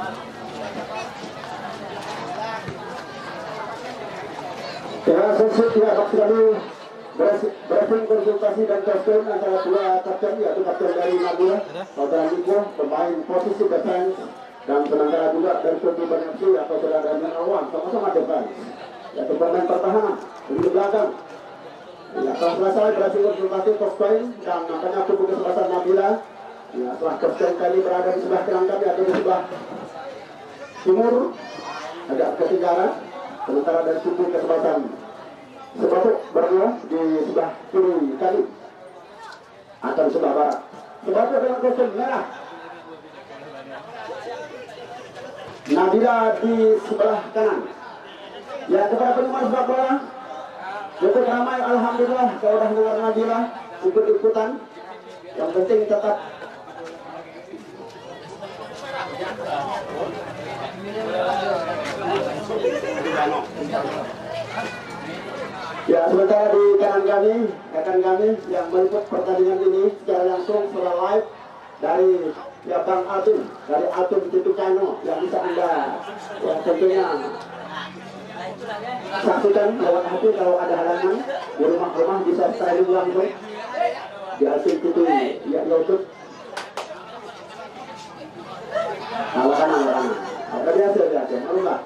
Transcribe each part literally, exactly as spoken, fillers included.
Ya, sesi ya maksud kami berhasil konsultasi dan testing antara dua kapten, yaitu kapten dari Nabila, saudara Niko, pemain posisi defense, dan sementara juga dari Tujuh F C atau saudara Daniel Awan, sama-sama defense, yaitu pemain pertahanan di belakang. Ya, setelah selesai berhasil konsultasi testing dan nampaknya tubuh kesebelasan Nabila. Ya, setelah kapten kali berada di sebelah kanan kami atau di sebelah timur, agak ketinggalan. Sementara dari tubuh kesebelasan Sebatuk Borneo di sebelah kiri kali atau sebelah barat. Sebatuk dengan kostum merah. Nabila di sebelah kanan. Ya, kepada penggemar sepak bola, cukup ramai alhamdulillah. Kalau sudah dengar Nabila ikut-ikutan. Yang penting tetap ya, sementara di kanan kami, rekan kami yang meliput pertandingan ini secara langsung secara live dari ya Bang Atun, dari Atun Tipicano yang bisa Anda ya tentunya saksikan lewat H P kalau ada halangan di rumah-rumah bisa streaming langsung di Atun Tipi ya YouTube. Nah, kanan, kanan. Ada biasa, biasa. Malu nggak?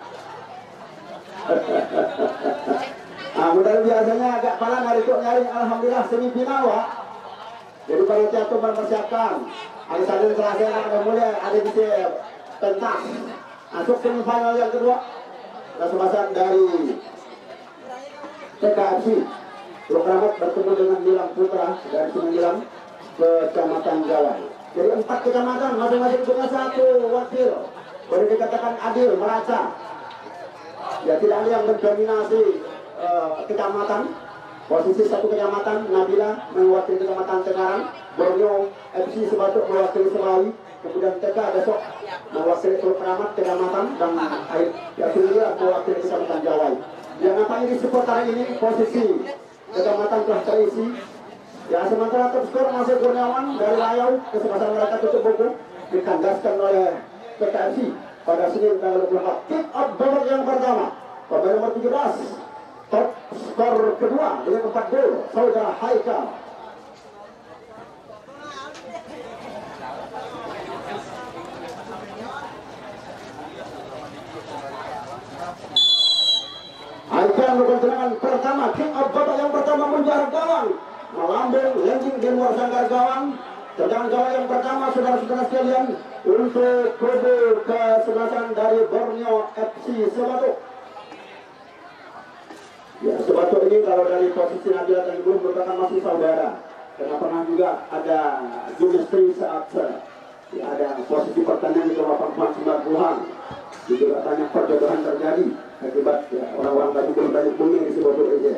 Nah, modal biasanya agak palang hari itu nyari alhamdulillah semifinal, Wak. Jadi panitia itu mempersiapkan hari Senin Selasa ada mulai ada di pentas masuk semifinal yang kedua. Kesempatan dari T K F C Teluk Kramat bertemu dengan Nilam Putra dari Sembilan Kecamatan Jawai. Jadi empat kecamatan masing-masing punya satu wakil. Boleh dikatakan adil, merata. Ya, tidak ada yang mendominasi uh, kecamatan. Posisi satu kecamatan Nabila mewakili kecamatan Tengaran, Borneo F C Sebatuk mewakili Selawi, kemudian T K besok mewakili Teluk Kramat kecamatan dan Air ya Sembilan mewakili kecamatan Jawai. Yang nampaknya di supporter ini posisi kecamatan telah terisi. Ya, sementara top skor masih Kurniawan dari Layau, kesempatan mereka tutup buku dikandaskan oleh T K F C pada Senin tanggal dua puluh empat. Kick off babak yang pertama, pemain nomor tujuh belas, top skor kedua dengan empat gol, saudara Haikal. Haikal melakukan serangan pertama, kick off babak yang pertama menjarak gawang. Melambung, landing di luar sanggar gawang. Tendangan gawang yang pertama, saudara-saudara sekalian, untuk kubu kesebelasan dari Borneo F C Sebatuk. Ya, Sebatuk ini kalau dari posisi Nabila Tengguh merupakan masih saudara. Karena pernah juga ada chemistry saat ya, ada posisi pertandingan di delapan puluhan sembilan puluhan. Juga katanya perjodohan terjadi akibat ya, orang-orang tadi belum banyak punya di Sebatuk aja.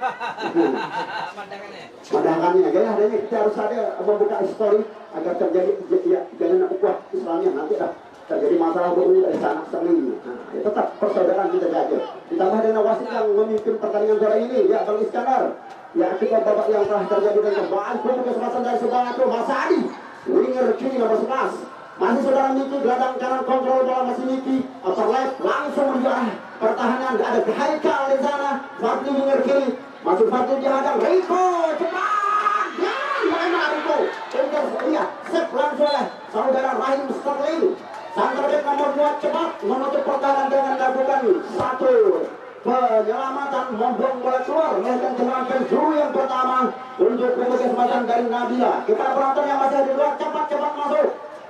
Pandangannya, jadi adanya kita harus ada membuka histori agar terjadi ya, jalinan ukhuwah Islamnya nanti dah terjadi masalah begini dari sana sering. Nah, ya, tetap persaudaraan kita jaga. Ditambah dengan wasit yang memimpin pertandingan sore ini, ya Bang Iskandar. Ya, kita babak yang telah terjadi dengan kembali kubu kesempatan dari Sebatuk, Mas Adi, winger kiri nomor sebelas. Masih saudara Miki, gelandang kanan kontrol bola masih Miki, upper left langsung menjual pertahanan, ada Haikal di sana, Fatli winger kiri, masuk Fatli dihadang, Riko cepat, ya bagaimana Riko, Inter, iya, set langsung oleh saudara Rahim Sterling, center back nomor dua cepat menutup pertahanan dengan melakukan satu penyelamatan, membuang bola keluar, melakukan tendangan penjuru yang pertama untuk kesempatan dari Nabila. Kita penonton yang masih di luar cepat-cepat masuk.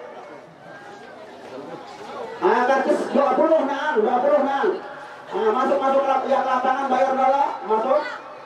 Ah, kartis dua puluh nang, dua puluh nang. Ah, masuk masuk ke ya, lapangan bayar dulu, masuk.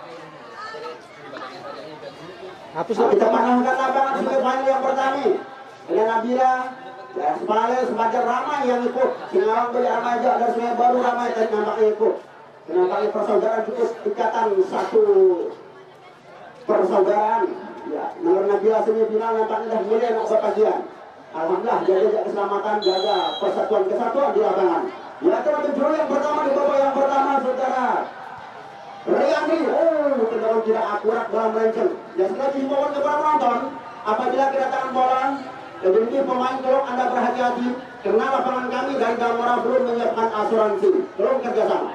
Hapus nah, kita panahkan lapangan semifinal yang pertama. Dengan Nabila, ya Sepale, Sebajar ramai yang ikut. Singarang Beli ramai aja, ada Sungai Baru ramai tadi nampaknya ikut. Nampaknya persaudaraan cukup ikatan satu persaudaraan. Ya, nomor Nabila semifinal nampaknya dah mulai nak berkajian. Alhamdulillah, jaga keselamatan, jaga persatuan kesatuan di lapangan. Ya, teman penjuru yang pertama di babak yang pertama, saudara Riyandi. Oh, tendangan tidak akurat bola melenceng. Ya, sekali himbauan kepada penonton, apabila kedatangan bola Jadi ini pemain tolong Anda berhati-hati karena lapangan kami dari Gamora belum menyiapkan asuransi. Tolong kerjasama.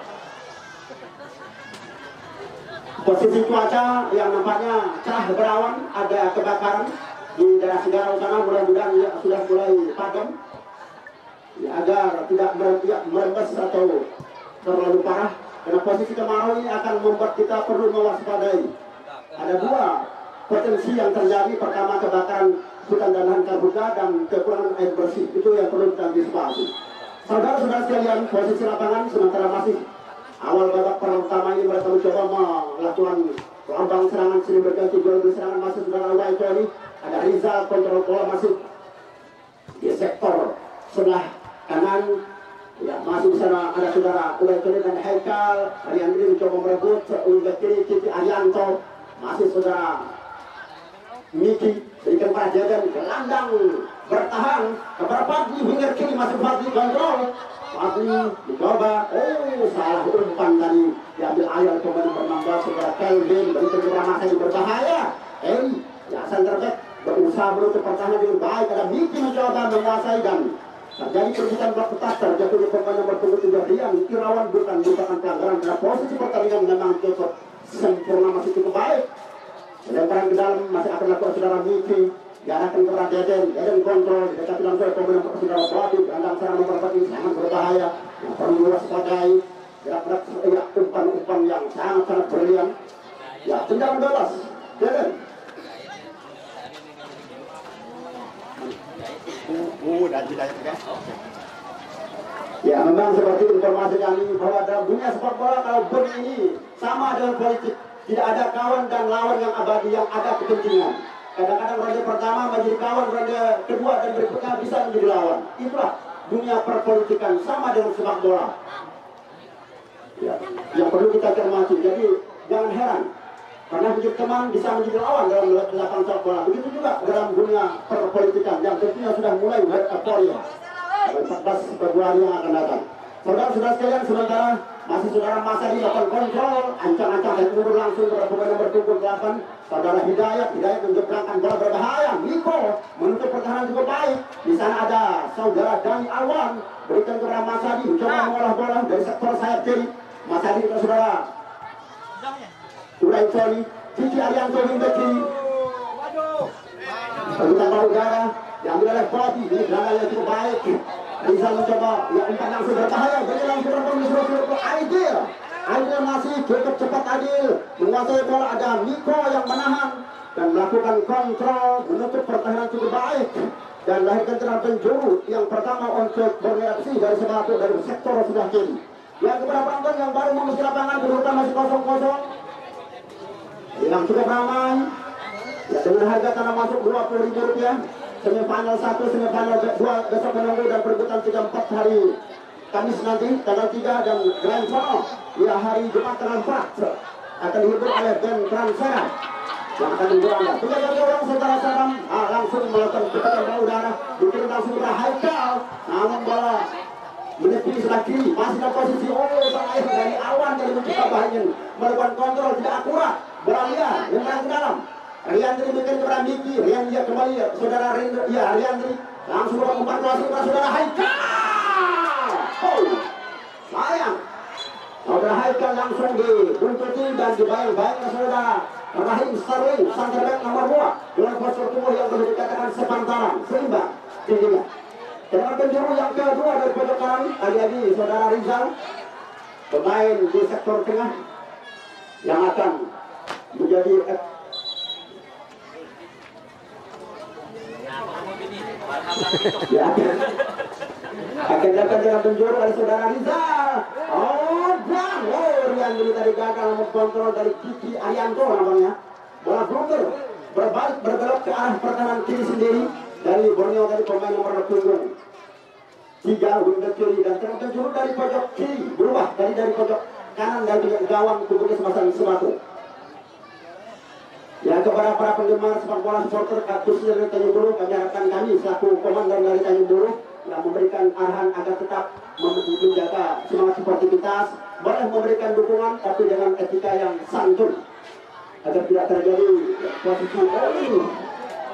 Posisi cuaca yang nampaknya cerah berawan, ada kebakaran di daerah Sigara Utara, mudah-mudahan ya, sudah mulai padam ya, agar tidak merembes atau terlalu parah. Karena posisi kemarau ini akan membuat kita perlu mewaspadai. Ada dua potensi yang terjadi. Pertama, kebakaran hutan dan lahan karhutla dan kekurangan air bersih. Itu yang perlu kita antisipasi. Saudara-saudara sekalian, posisi lapangan sementara masih awal babak pertama ini mereka mencoba melakukan lambang serangan sini berganti gol serangan masih saudara Uday Tony. Ada Rizal kontrol bola masih di sektor sebelah kanan. Ya, masih di sana ada saudara Uday Tony dan Haikal. Ariandri mencoba merebut unggah kiri Kiki Arianto. Masih saudara Miki berikan pada Jaden, gelandang bertahan kepada Fadli, winger kiri masih Fadli kontrol. Fadli dicoba, oh salah umpan tadi diambil ayah kembali bernambah saudara Kelvin, berikan kepada masa yang berbahaya. Eh, ya center back berusaha menutup pertahanan dengan baik. Ada Miki mencoba menguasai dan terjadi perbuatan blok ketat, terjatuhnya pemain nomor punggung tiga Rian Irawan bukan merupakan pelanggaran karena posisi pertandingan memang cukup sempurna, masih cukup baik. Lemparan ke dalam masih akan dilakukan saudara Miki, diarahkan kepada Deden, Deden kontrol, didekati langsung oleh pemain nomor saudara Batu, gelandang serang nomor empat ini sangat berbahaya, yang perlu diwaspadai. Gerak-gerak ya, umpan-umpan yang sangat-sangat brilian. Ya, tendangan bebas, Deden. Uh, dan tidak ya. Ya, memang seperti informasi kami bahwa dalam dunia sepak bola kalau begini sama dengan politik. Tidak ada kawan dan lawan yang abadi, yang ada kepentingan. Kadang-kadang ronde pertama menjadi kawan, ronde kedua dan berikutnya bisa menjadi lawan. Itulah dunia perpolitikan, sama dengan sepak bola. Ya, yang perlu kita cermati. Jadi jangan heran, karena menjadi teman bisa menjadi lawan dalam lapangan sepak bola. Begitu juga dalam dunia perpolitikan yang tentunya sudah mulai euforia. empat belas Februari yang akan datang. Saudara-saudara sekalian, sementara masih saudara masa di lakukan kontrol, ancang-ancang dan mundur langsung kepada pemain nomor punggung delapan, saudara Hidayat, Hidayat menjeblangkan bola berbahaya. Niko menutup pertahanan cukup baik. Di sana ada saudara Dani Alwan, berikan kepada Masadi, mencoba mengolah bola dari sektor sayap kiri. Masadi ke saudara Uday Tony, Kiki Arianto hingga kiri. Perbutan bola udara diambil oleh Bobby, ini gelandang yang cukup baik. Rizal mencoba, ya umpan langsung berbahaya, jadi langsung berbahaya disuruh ke Aidil. Aidil masih cukup cepat Adil, menguasai bola. Ada Niko yang menahan dan melakukan kontrol, menutup pertahanan cukup baik dan lahirkan tendangan penjuru yang pertama untuk Borneo F C dari Sebatu dari sektor sebelah kiri. Yang kepada penonton yang baru memasuki lapangan, kedudukan masih kosong kosong. Yang cukup ramai, ya dengan harga tanah masuk dua puluh ribu rupiah. Semifinal satu, semifinal dua besok menunggu dan perebutan tiga empat hari Kamis nanti tanggal tiga dan Grand Final ya hari Jumat tanggal empat akan dihibur oleh band Transera yang akan menghibur Anda. Tiga kali orang saudara Saram ah, langsung melakukan ketekan bola udara dikirim langsung ke Haikal, namun bola menepi sebelah kiri masih dalam posisi oh sang air dari awan dari mencipta bahaya melakukan kontrol tidak akurat, bola liar yang ke dalam. Riandri bikin kepada Miki, Rian dia kembali saudara Rian, ya Riandri langsung ke umpan kuasa kepada saudara Haikal. Oh, sayang. Saudara Haikal langsung dibuntuti dan dibayang-bayang saudara Rahim Sterling, center back nomor dua dengan postur tubuh yang boleh dikatakan sepantaran, seimbang tingginya. Dengan penjuru yang kedua dari pojok kanan, lagi-lagi saudara Rizal, pemain di sektor tengah yang akan menjadi ya, akan dapat dengan penjuru dari saudara Rizal. Oh, dan oh, Rian dulu tadi gagal mengontrol dari Kiki Arianto namanya. Bola blunder berbalik berbelok ke arah pertahanan kiri sendiri dari Borneo dari pemain nomor punggung tiga winger kiri dan tengah penjuru dari pojok kiri berubah dari dari pojok kanan dari gawang tubuhnya semasang Sebatu. Ya, kepada para penggemar sepak bola supporter khususnya dari Tanjung Buru, kami harapkan kami selaku komandan dari Tanjung Buru yang memberikan arahan agar tetap menjaga semangat sportivitas, boleh memberikan dukungan tapi dengan etika yang santun agar tidak terjadi posisi oh ini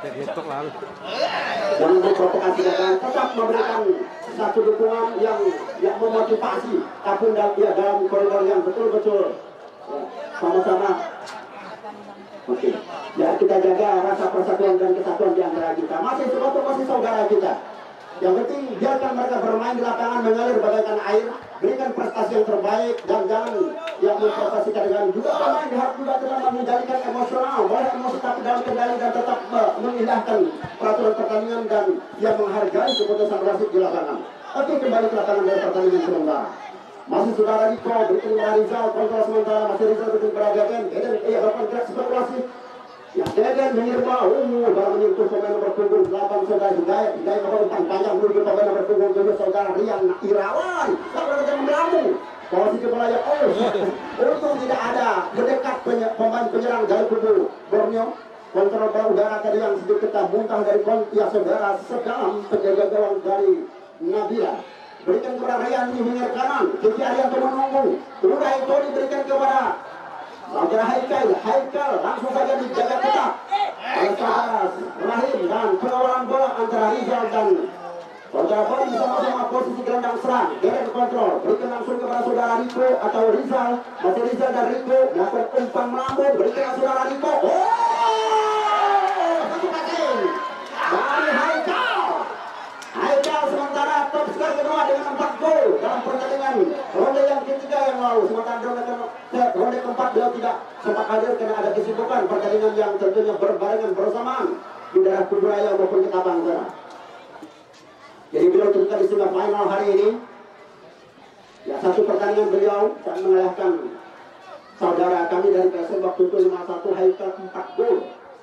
Jangan berprovokasi dan tetap memberikan satu dukungan yang yang memotivasi, tapi dalam ya, dalam koridor yang betul-betul sama-sama. Oke, ya kita jaga rasa persatuan dan kesatuan di antara kita. Masih sekutu, masih saudara kita. Yang penting biarkan mereka bermain di lapangan mengalir bagaikan air, berikan prestasi yang terbaik dan jangan yang memprestasikan dengan juga pemain harus juga tetap menjadikan emosional, boleh emosi tapi dalam kendali dan tetap uh, mengindahkan peraturan pertandingan dan yang menghargai keputusan wasit di lapangan. Oke, kembali ke lapangan dari pertandingan sementara. Masih saudara Niko berikan kepada Rizal, kontrol sementara masih Rizal berikan kepada Gaten. Eden iya lakukan gerak spekulasi. Ya, Deden menyerbah, uh, baru menyentuh pemain nomor punggung delapan saudara Hidayat. Hidayat umpan panjang menuju pemain nomor punggung tujuh saudara Rian Irawan. Saudara yang melambung. Posisi bola yang oh, untung tidak ada mendekat pemain penyerang dari kubu Borneo. Kontrol bola udara tadi yang sedikit muntah dari ya saudara sedang penjaga gawang dari Nabila. Berikan kepada Rian di winger kanan. Kiki Arianto menunggu. Udah itu diberikan kepada saudara Haikal, Haikal langsung saja dijaga ketat oleh saudara Rahim dan pengawalan bola antara Rizal dan saudara Bodi sama-sama posisi gelandang serang. Deren kontrol, berikan langsung kepada saudara Riko atau Rizal, masih Rizal dan Riko melakukan umpan melambung, berikan saudara Riko. Oh, satu passing dari Haikal. Haikal sementara top skor kedua dengan empat gol dalam pertandingan ronde yang ketiga yang lalu. Sementara ronde, ke, ronde keempat beliau tidak sempat hadir karena ada kesibukan pertandingan yang tentunya berbarengan bersamaan di daerah Kuburaya maupun Ketapang sana. Jadi beliau tentunya di final hari ini. Ya satu pertandingan beliau dan mengalahkan saudara kami dari P S M waktu itu lima satu, Haikal empat gol.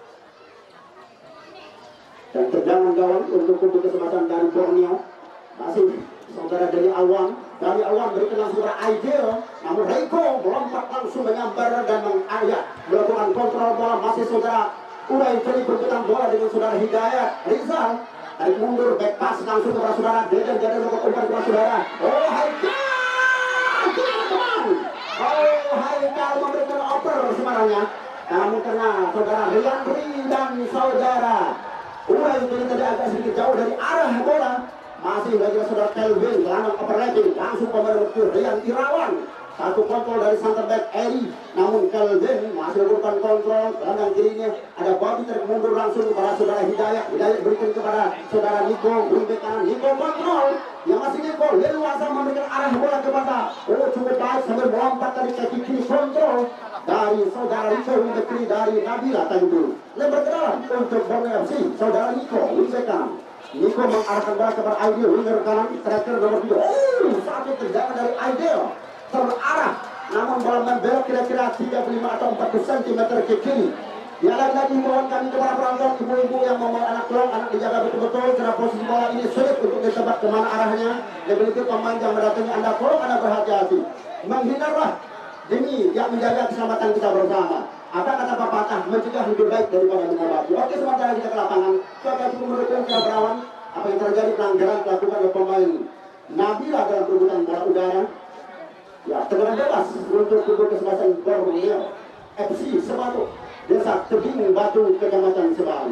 Dan tendangan gawang untuk kubu kesempatan dari Borneo masih saudara Dani Alwan. Dani Alwan berikan langsung kepada Aidil, namun Reiko melompat langsung menyambar dan mengayat melakukan kontrol bola. Masih saudara Urai Feli berputar bola dengan saudara Hidayat Rizal tarik mundur back pass langsung kepada saudara Deden. Deden melakukan umpan kepada saudara oh Haikal teman oh Haikal memberikan oper sebenarnya, namun karena saudara Riandri dan saudara Urai ini tadi agak sedikit jauh dari arah bola. Masih lagi saudara Kelvin gelandang overlapping langsung pemain nomor Rian Irawan. Satu kontrol dari center back Eri, namun Kelvin masih melakukan kontrol gelandang kirinya ada Bobby tarik mundur langsung kepada saudara Hidayat. Hidayat berikan kepada saudara Niko, wingback kanan Niko kontrol yang masih Niko leluasa memberikan arah bola kepada oh cukup baik sambil melompat dari kaki kiri kontrol dari saudara Niko, wingback kiri dari Nabila Tanjung. Lebar ke dalam untuk Borneo F C saudara Niko, wingback kanan Niko mengarahkan bola kepada Aidil, winger kanan striker nomor tiga. Oh satu tendangan dari Aidil terarah, namun bola membelok kira-kira tiga puluh lima atau empat puluh sentimeter ke kiri. Ya lagi-lagi mohon kami kepada penonton, ibu-ibu yang membawa anak tolong anak dijaga betul-betul karena posisi bola ini sulit untuk ditebak kemana arahnya. Lebih itu pemain yang mendatangi anda tolong anda berhati-hati, menghindarlah demi yang menjaga keselamatan kita bersama. Apa kata pepatah, mencegah lebih baik daripada mengobati. Oke, sementara kita ke lapangan, coba cukup mendukung ke Berawan. Apa yang terjadi pelanggaran dilakukan oleh pemain Nabila dalam perebutan bola udara. Ya, tendangan bebas untuk kubu kesebelasan Borneo F C Sebatu, Desa Tebing Batu, Kecamatan Sebali.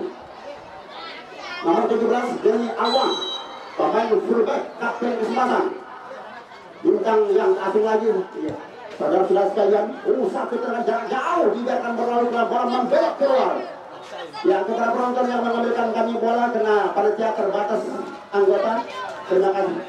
Nomor tujuh belas Deni Awang, pemain fullback kapten kesebelasan. Bintang yang asing lagi. Ya. Saudara-saudara sekalian, uh, satu tendangan jarak jauh dibiarkan berlalu ke bola membelok keluar. Ya, kepada penonton yang mengambilkan kami bola kena panitia terbatas anggota. Terima kasih.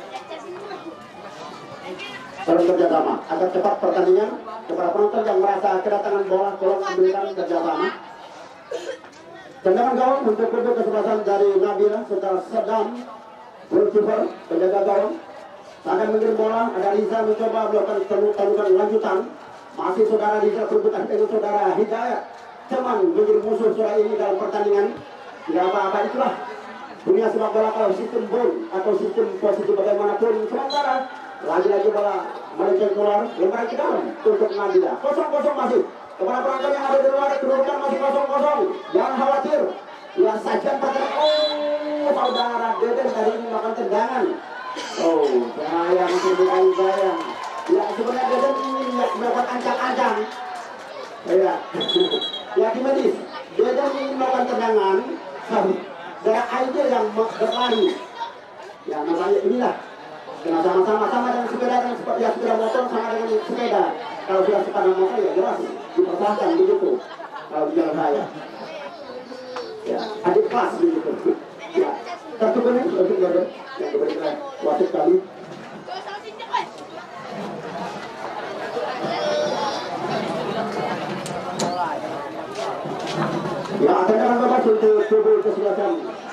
Saling kerjasama agar cepat pertandingan. Kepada penonton yang merasa kedatangan bola tolong ambilkan kerjasama. Tendangan gawang untuk kubu kesebelasan dari Nabila setelah Sedam Bulkiper penjaga gawang akan mengirim bola. Ada Riza mencoba melakukan tandukan lanjutan. Masih saudara Riza berputar dengan saudara Hidayat teman menjadi musuh saudara ini dalam pertandingan. Tidak apa-apa, itulah dunia sepak bola kalau sistem ball atau sistem posisi bagaimanapun. Sementara lagi-lagi bola melenceng keluar, lemparan ke dalam untuk Nabila. Kosong-kosong masih. Kepada penonton yang ada di luar, kedudukan masih kosong-kosong. Jangan khawatir. Ya saja pertandingan. Oh, saudara Deden tadi ini melakukan tendangan. Oh, sayang tendangan sayang. Ya sebenarnya Deden ingin melakukan ancang-ancang. Ya, ya di medis. Deden ingin melakukan tendangan. Saudara Aidil yang berlari. Ya namanya inilah. Kena sama-sama sama dengan sepeda dan seperti ya, sepeda motor sama dengan sepeda. Kalau sudah sepeda motor ya jelas dipersalahkan begitu. Kalau di jalan raya. Ya, adik kelas begitu. Ya, satu menit untuk jalan yang diberikan wasit kali. Ya, tendangan bebas untuk tubuh kesebelasan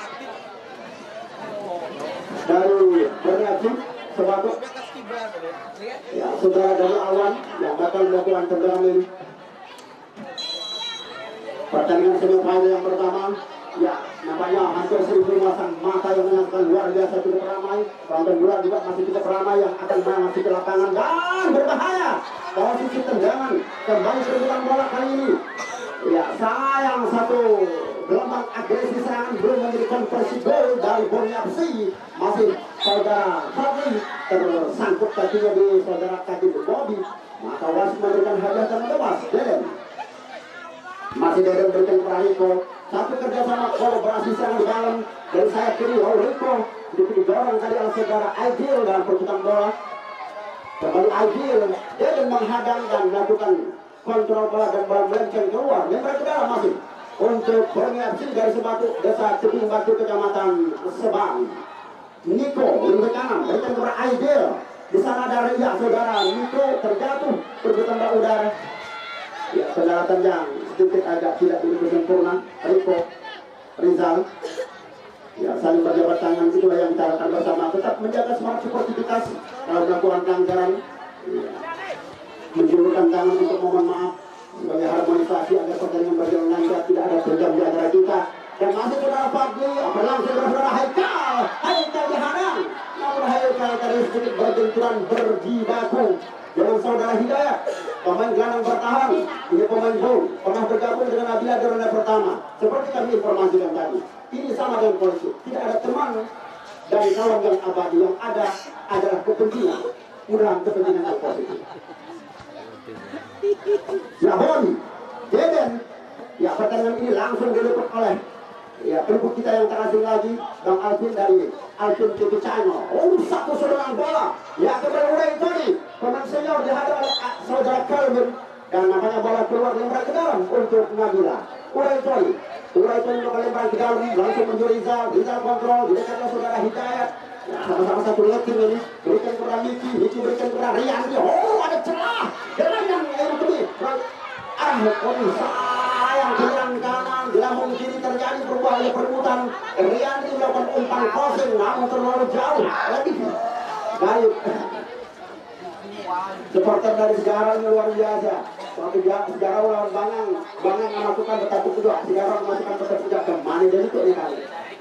dari Berniaji Sebatuk. Ya, saudara dari Awan yang bakal melakukan tendangan ini. Pertandingan semifinal yang pertama, ya nampaknya hampir seribu masang mata yang menyaksikan luar biasa cukup ramai. Banten bola juga masih cukup ramai yang akan masuk ke lapangan dan berbahaya. Posisi tendangan kembali perebutan bola kali ini. Ya sayang satu gelombang agresi serangan belum menjadi konversi gol dari Borneo F C. Masih saudara Fadli tersangkut kakinya di saudara kaki Bobby. Maka wasit memberikan hadiah dan bebas. Deden masih Deden berikan kepada Riko. Satu kerjasama kolaborasi serangan di dalam dari sayap kiri. Oh Riko sedikit didorong tadi oleh saudara Aidil dalam perputaran bola. Kembali Aidil, Deden menghadang dan melakukan kontrol bola dan bola melenceng keluar. Lempar ke dalam masih untuk Borneo F C dari Sebatuk, desa Tebing Batu, kecamatan Sebang. Niko lingkar kanan berikan kepada Aidil. Di sana ada ya saudara Niko terjatuh perbuatan bak udara. Ya saudara tenjang sedikit agak tidak begitu sempurna. Riko Rizal. Ya saling berjabat tangan itulah yang kita akan bersama. Tetap menjaga semangat sportivitas dalam melakukan pelanggaran. Ya. Menjulurkan tangan untuk mohon maaf sebagai harmonisasi agar pertandingan berjalan lancar, tidak ada berjam di antara kita. Dan masih saudara Fadli berlangsung dengan saudara Haikal. Haikal dihadang, namun Haikal tadi sedikit berbenturan berjibaku dengan saudara Hidayat, pemain gelandang bertahan. Ini pemain gol pernah bergabung dengan Nabila di ronde pertama. Seperti kami informasikan tadi, ini sama dengan polisi, tidak ada teman dan kawan yang abadi, yang ada adalah kepentingan. Mudah kepentingan yang positif. Ya Boni, Deden, ya pertandingan ini langsung diliput oleh ya peliput kita yang terasing lagi, Bang Alvin dari Alvin T V Channel. Oh satu serangan bola, ya kepada Uray Tony, pemain senior dihadap oleh saudara Calvin dan namanya bola keluar lempar ke dalam untuk Nabila. Uray Tony, Uray Tony untuk lempar ke dalam langsung menuju Rizal, Rizal kontrol, didekatkan saudara Hidayat. Ya, sama-sama satu letting ini, berikan kepada Miki, Miki berikan kepada Rian. Oh ada celah, dengan yang yang ini, ah oh sayang gelang kanan, gelang kiri terjadi perubahan oleh perbutan. Rian melakukan umpan crossing, namun terlalu jauh lagi. Baik, supporter dari Segarang ini luar biasa. Waktu Segarang lawan Bangang, Bangang memasukkan tetapi juga Segarang memasukkan tetapi juga kemana jadi itu ini kali.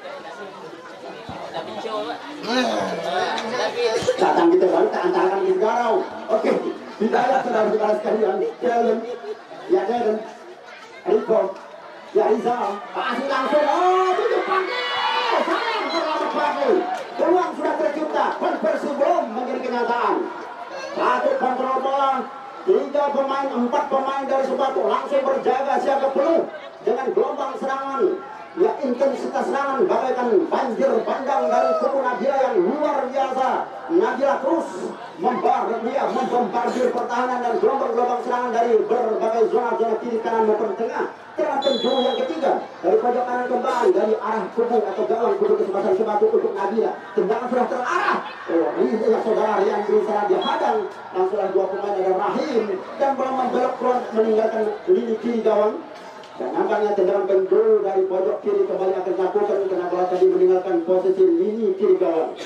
Datang kita baru tak antarkan di Garau. Oke, Hidayat saudara-saudara sekalian, Kellen, ya Deden, Riko, ya Rizal, pasang langsung. Oh, tujuh pandai, sayang terlalu pagi. Peluang sudah tercipta, konversi belum menjadi kenyataan. Satu kontrol bola, tiga pemain, empat pemain dari Sebatuk langsung berjaga siaga penuh dengan gelombang serangan. Ya intensitas serangan bagaikan banjir bandang dari kubu Nabila yang luar biasa. Nabila terus membar, dia membombardir pertahanan dan gelombang-gelombang serangan dari berbagai zona-zona kiri kanan maupun tengah. Dengan penjuru yang ketiga dari pojok kanan kembali dari arah kubu atau gawang kubu kesebelasan Sebatuk untuk Nabila. Tendangan sudah terarah. Oh, ini ya saudara yang berusaha dihadang. Langsung dua pemain ada Rahim dan belum membelok keluar meninggalkan lini kiri gawang. Dan nampaknya tendangan penjuru dari pojok kiri kembali akan dilakukan karena bola tadi meninggalkan posisi lini kiri gawang.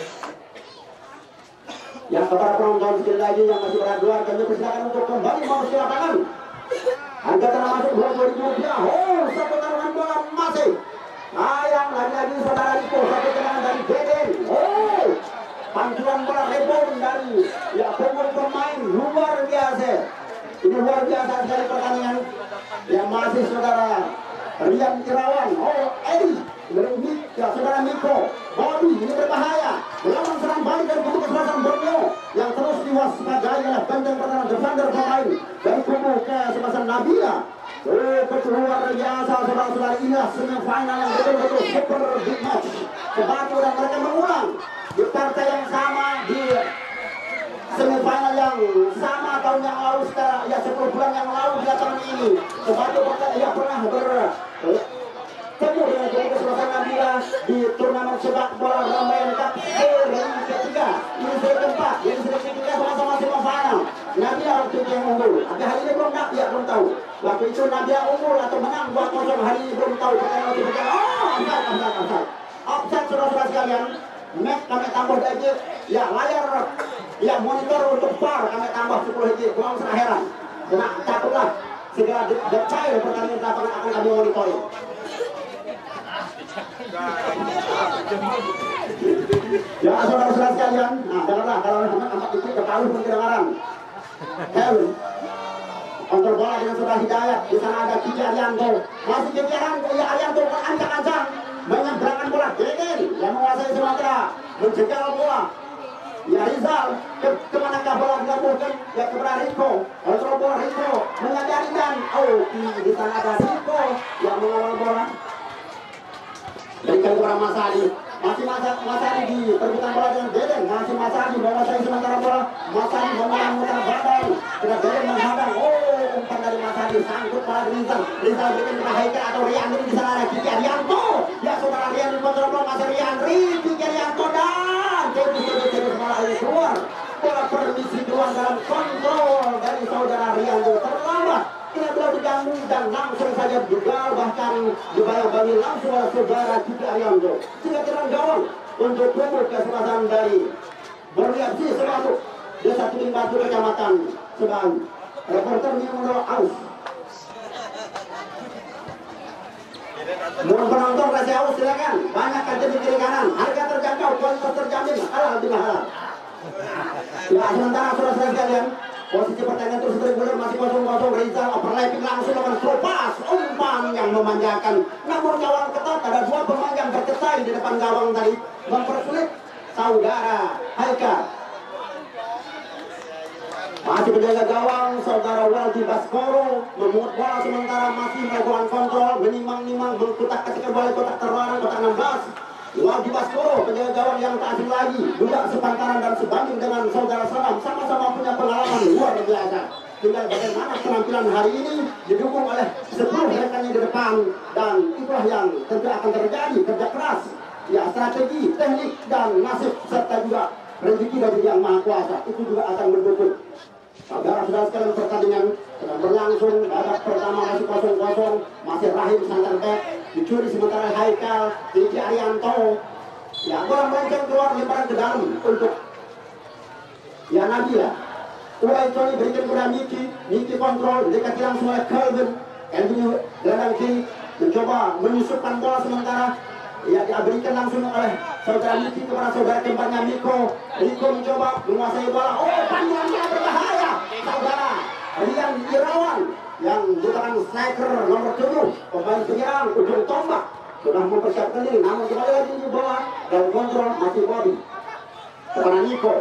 Yang kepada penonton sekali lagi yang masih beraduan, kami persilakan untuk kembali masuk ke lapangan. Harga tanah masuk dua puluh ribu rupiah. Oh, satu taruhan bola masih. Sayang lagi-lagi saudara Riko, satu tendangan dari Deden. Oh, pantulan bola rebound dari ya pemain luar biasa. Ini luar biasa sekali pertandingan yang masih saudara Rian Irawan. Oh, Edi, ya saudara Miko, Bobby, ini berbahaya. Melawan serang balik dari kubu kesebelasan Borneo yang terus diwaspadai oleh benteng pertahanan defender pemain dari kubu kesebelasan Nabila. Oh, betul luar biasa saudara-saudara, inilah semifinal yang betul-betul super big match. Sebatu dan mereka mengulang di partai yang sama, di semifinal yang sama tahun yang lalu, sekarang ya sepuluh bulan yang lalu di tahun ini. Sebatu ya pernah bertemu dengan Jokowi Sultan Nabila di turnamen sepak bola Ramayan Cup seri ketiga. Ini seri keempat, jadi seri ketiga sama-sama semifinal. Nabila waktu itu yang unggul, tapi hari ini belum ya belum tahu. Waktu itu Nabila unggul atau menang dua kosong, hari ini belum tahu. Pertanyaan itu berjalan, oh, offside, offside, offside. Offside saudara-saudara sekalian. Match kami tambah lagi, ya layar, ya monitor untuk V A R kami tambah sepuluh lagi, kurang usah heran. Kena takutlah, segera detail pertandingan lapangan akan kami monitoring. Ya saudara-saudara sekalian, nah dengarlah kalau teman amat itu ketahui pun kedengaran. Kevin, kontrol bola dengan saudara Hidayat, di sana ada Kiki Arianto, masih Kiki Arianto, ya Arianto ancang-ancang menyeberangkan bola, Kevin yang menguasai Sumatera, menjegal bola. Ya Rizal, ke kemanakah bola digabungkan? Ya kepada Riko, kontrol bola Riko, menyadari dan, oh di sana ada Riko yang mengawal bola. Berikan kepada Mas Adi, masih Mas Adi di perebutan bola dengan Deden, masih Mas Adi menguasai sementara bola, Mas Adi memutar badan, sudah Deden menghadang, oh umpan dari Mas Adi, sangkut pada Rizal, Rizal berikan kepada Haikal atau Rian, di sana ada Kiki Arianto, ya saudara Rian di kontrol bola, masih Rian, Kiki Arianto dan terus bola ini keluar, bola permisi keluar dalam kontrol dari saudara Rian, terlambat. Tidak boleh diganggu dan langsung saja digal, bahkan dibayang-bayangi langsung oleh saudara Kiki Arianto. Sehingga terang gawang untuk kubur kesempatan dari Berliapsi Sebatu, Desa Tuling Batu Kecamatan Sebang. Reporter Nimono Aus. Mohon penonton kasih Aus silakan. Banyak kaca di kiri kanan. Harga terjangkau, kualitas terjamin, halal bila halal. Ya sementara saudara-saudara sekalian, posisi pertandingan terus bergulir, masih kosong-kosong. Rizal overlapping langsung dengan throw pass, umpan yang memanjakan. Namun gawang ketat, ada dua pemain yang bercetai di depan gawang tadi, mempersulit saudara Haikal. Masih menjaga gawang saudara Waldi Baskoro, memuat bola sementara masih melakukan kontrol, menimang-nimang, mengkotak ketika bola kotak terlarang, kotak enam belas. Waldi Baskoro, penjaga gawang yang tak asing lagi, juga sepantaran dan sebanding dengan saudara Salam, sama-sama punya pengalaman luar biasa. Tinggal bagaimana penampilan hari ini didukung oleh sepuluh rekannya di depan, dan itulah yang tentu akan terjadi, kerja keras, ya strategi, teknik, dan nasib, serta juga rezeki dari Yang Maha Kuasa, itu juga akan mendukung. Saudara-saudara sekalian, pertandingan sedang berlangsung, babak pertama masih kosong-kosong, masih Rahim Santertek, dicuri sementara Haikal, Kiki Arianto, ya bola melenceng keluar, lemparan ke dalam untuk ya Nabila. Uai Tony berikan kepada Miki, Miki kontrol, dekati langsung oleh Kelvin, Kelvin gelandang kiri, mencoba menyusupkan bola sementara, ya diberikan langsung oleh saudara Miki kepada saudara kembarnya Miko. Miko mencoba menguasai bola, oh panduannya berbahaya, saudara Rian Irawan yang merupakan striker nomor tujuh, pemain penyerang ujung tombak, sudah mempersiapkan diri, namun kembali lagi di bawah dan kontrol masih Bobby kepada Niko.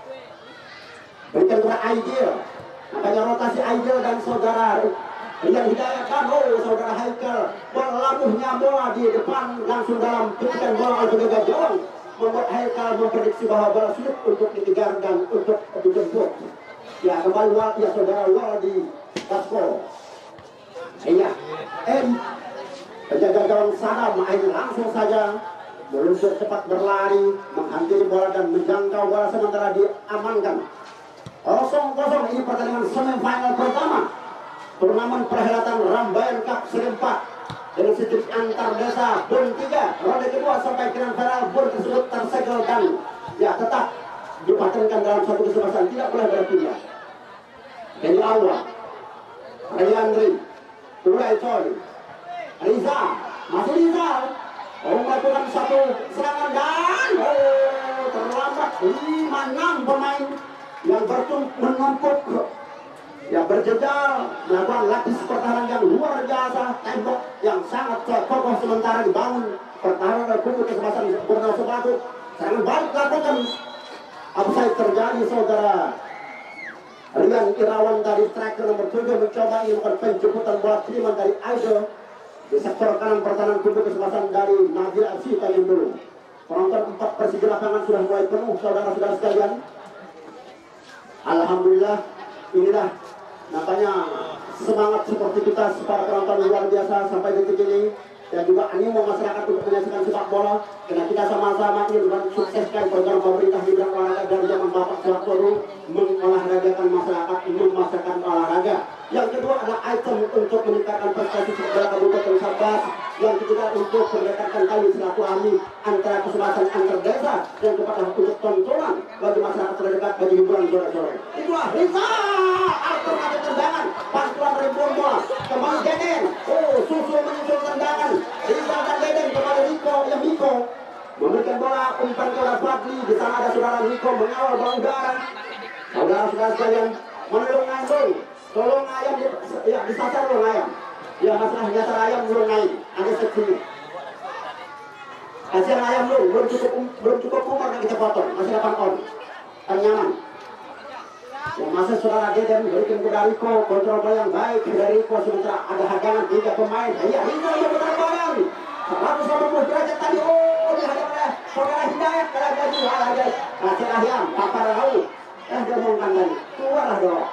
Berikan kepada Aidil, makanya rotasi Aidil dan saudara Rian Hidayat kan, oh saudara Haikal, bola labuhnya bola di depan langsung dalam petikan bola oleh penjaga gawang, membuat Haikal memprediksi bahwa bola sulit untuk dikejar dan untuk dijemput. Ya kembali ya saudara Waldi Baskoro. Iya, M penjaga gawang Sadam akhirnya langsung saja meluncur cepat berlari, menghampiri bola dan menjangkau bola sementara diamankan. Kosong-kosong ini pertandingan semifinal pertama turnamen perhelatan Rambayan Cup seri empat dengan sistem antar desa Bun tiga, ronde kedua sampai final final Bun tersebut tersegel dan ya tetap dipatenkan dalam satu kesempatan, tidak boleh berpindah. Dari awal Riandri, Urai Choi, Rizal, masih Rizal, oh melakukan satu serangan dan oh terlambat, lima enam pemain yang bertumpuk menumpuk, yang berjejal melakukan lapis pertahanan yang luar biasa, tembok yang sangat kokoh sementara dibangun pertahanan dan kubu kesempatan Borneo Sebatu. Serangan balik lakukan, offside terjadi saudara Rian Irawan dari striker nomor tujuh mencoba melakukan penjemputan bola kiriman dari Aido di sektor kanan pertahanan kubu kesempatan dari Nabil F C Tanjung dulu. Penonton empat persegi lapangan sudah mulai penuh, saudara-saudara sekalian. Alhamdulillah, inilah nampaknya semangat sportivitas para penonton luar biasa sampai detik ini, dan juga animo masyarakat untuk menyaksikan sepak bola, karena kita sama-sama ingin mensukseskan program pemerintah di bidang olahraga dari zaman Bapak Soeharto, mengolahragakan masyarakat, memasarkan olahraga. Yang kedua adalah item untuk meningkatkan prestasi sepak bola Kabupaten Sabah. Yang ketiga untuk mendekatkan tali silaturahmi antara kesempatan antar desa, dan kepada untuk tontonan bagi masyarakat terdekat bagi hiburan sore-sore. Itulah Riza alternatif tendangan, bantuan ribuan bola kembali Deden. Oh, susul menyusul tendangan Riza dan Deden kepada Niko. Yang Niko memberikan bola umpan ke arah Fadli. Di sana ada saudara Niko mengawal bola udara. Saudara-saudara sekalian, menelung ngandung, tolong ayam di, ya, disasar dong ayam. Ya, masalah nyasar ayam belum naik, ada sekali. Kasihan ayam lu, belum cukup belum cukup umur yang kita potong, masih delapan on, kan nyaman. Ya, masa saudara Deden berikan kepada Riko, kontrol bola yang baik dari Riko, sementara ada hadangan tiga pemain. Ya, Riko yang putar bola, seratus delapan puluh derajat tadi. Oh, dihadang oleh saudara Hidayat, kalau gaji ada kasih ayam, papa tahu. Eh, dia mengangkat tadi, keluarlah dong.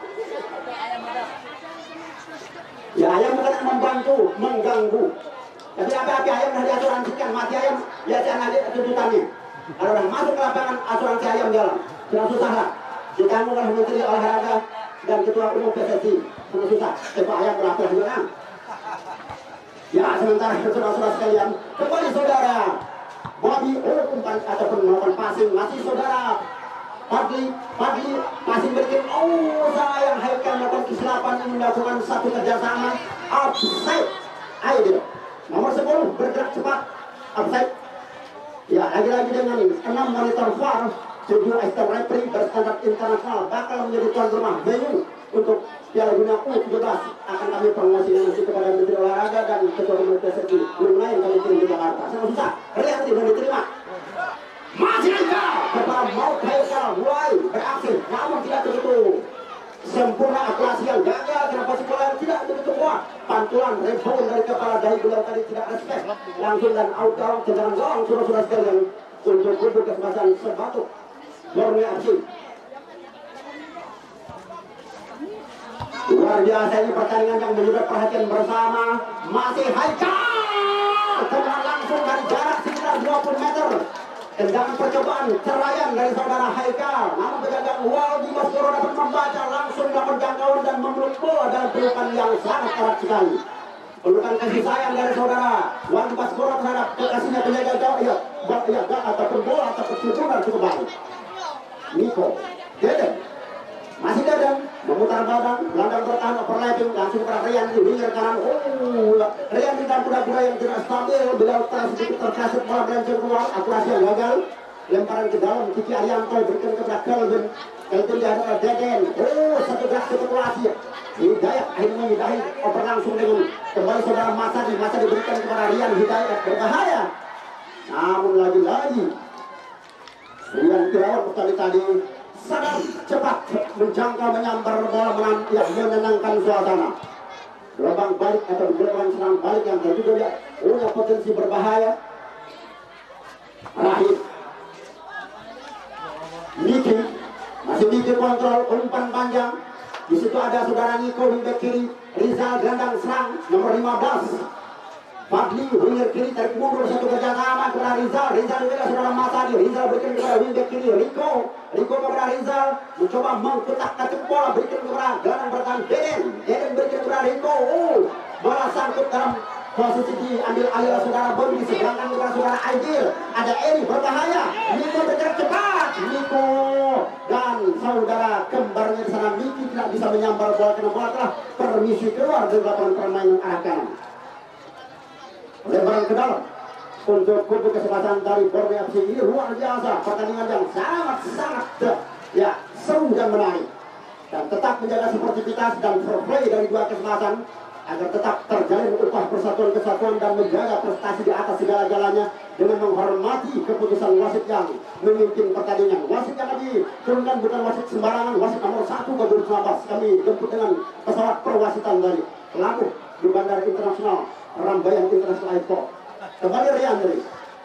Ya, ayam bukan membantu, mengganggu. Tapi apa-apa ayam sudah diasuransikan, mati ayam, ya jangan ada tuntutannya. Kalau orang masuk ke lapangan, asuransi ayam jalan. Sudah susah lah. Ditanggung oleh Menteri Olahraga dan Ketua Umum P S S I. Sudah susah. Sebab ayam berapa juga. Ya, sementara saudara-saudara sekalian, kembali saudara Bobby, oh, umpan ataupun melakukan passing, masih saudara Fadli, Fadli masih berikan. Oh, sayang, Haikal melakukan kesilapan ini, melakukan satu kerjasama offside. Ayo dia, nomor sepuluh bergerak cepat, offside. Ya, lagi-lagi dengan ini enam monitor V A R, tujuh assistant referee berstandar internasional bakal menjadi tuan rumah venue untuk Piala Dunia U tujuh belas. Akan kami promosikan nanti kepada Menteri Olahraga dan Ketua Umum P S S I. Belum lain kami kirim ke Jakarta. Sangat susah, lihat tidak diterima. Masih Haikal, kepada mau Haikal mulai beraksi, namun tidak begitu sempurna, akurasi yang gagal, kenapa si bola tidak begitu kuat. Pantulan rebound dari kepala dahi beliau tadi tidak respect, langsung dan out down tendangan gawang sudah-sudah sekalian untuk kubu kesempatan Sebatuk Borneo F C. Luar biasa ini pertandingan yang menyedot perhatian bersama. Masih Haikal, tendangan langsung dari jarak sekitar dua puluh meter. Tendangan percobaan cerayan dari saudara Haikal, namun penjaga Waldi Baskoro dapat membaca langsung dapat jangkauan dan memeluk bola dalam pelukan yang sangat erat sekali. Pelukan kasih sayang dari saudara Waldi Baskoro terhadap kekasihnya penjaga gawang, ya, ya, ataupun bola ataupun pukulan cukup baik. Niko, Deden, masih Deden memutar badan, gelandang bertahan overlapping langsung ke Rian di winger kanan. Oh, Rian di dalam kuda-kuda yang tidak stabil, beliau telah sedikit terkasut bola melenceng keluar, akurasi yang gagal. Lemparan ke dalam, Kiki Arianto berikan kepada Kelvin. Kelvin dihadap oleh Deden. Oh, satu gerak spekulasi. Hidayat akhirnya Hidayat oper langsung dengan kembali saudara Masadi. Masa diberikan kepada Rian. Hidayat berbahaya. Namun lagi-lagi Rian Irawan tadi tadi sadar cepat menjangkau menyambar bola menang, yang menenangkan suasana. Gelombang balik atau gelombang serang balik yang juga punya potensi berbahaya. Rahim Niki, masih Niki kontrol umpan panjang. Di situ ada saudara Niko di back kiri, Rizal gelandang serang nomor lima belas. Fadli winger kiri tarik mundur satu kerjasama kepada Rizal. Rizal juga saudara Masadi. Rizal berikan kepada wingback kiri Riko. Riko kepada Rizal mencoba mengkotak-katik bola, berikan kepada gelandang bertahan Deden. Deden berikan kepada Riko. Oh, bola sangkut dalam posisi diambil alih saudara Bobby, diseberangkan kepada saudara Aidil. Ada Eri berbahaya. Niko bergerak cepat. Niko dan saudara kembarnya di sana Miki tidak bisa menyambar bola karena bola telah permisi keluar dari lapangan permainan arah kanan. Lebaran ke dalam untuk kubu kesempatan dari Borneo F C. Ini luar biasa, pertandingan yang sangat-sangat ya seru dan menarik, dan tetap menjaga sportivitas dan fair play dari dua kesempatan agar tetap terjalin upah persatuan kesatuan dan menjaga prestasi di atas segala-galanya. dengan menghormati keputusan wasit yang memimpin pertandingan. Wasit yang kami turunkan bukan wasit sembarangan, wasit nomor satu ke dua ribu sembilan belas. Kami jemput dengan pesawat perwasitan dari Labuh di Bandara Internasional Rambayan International Airport. Kembali Riandri.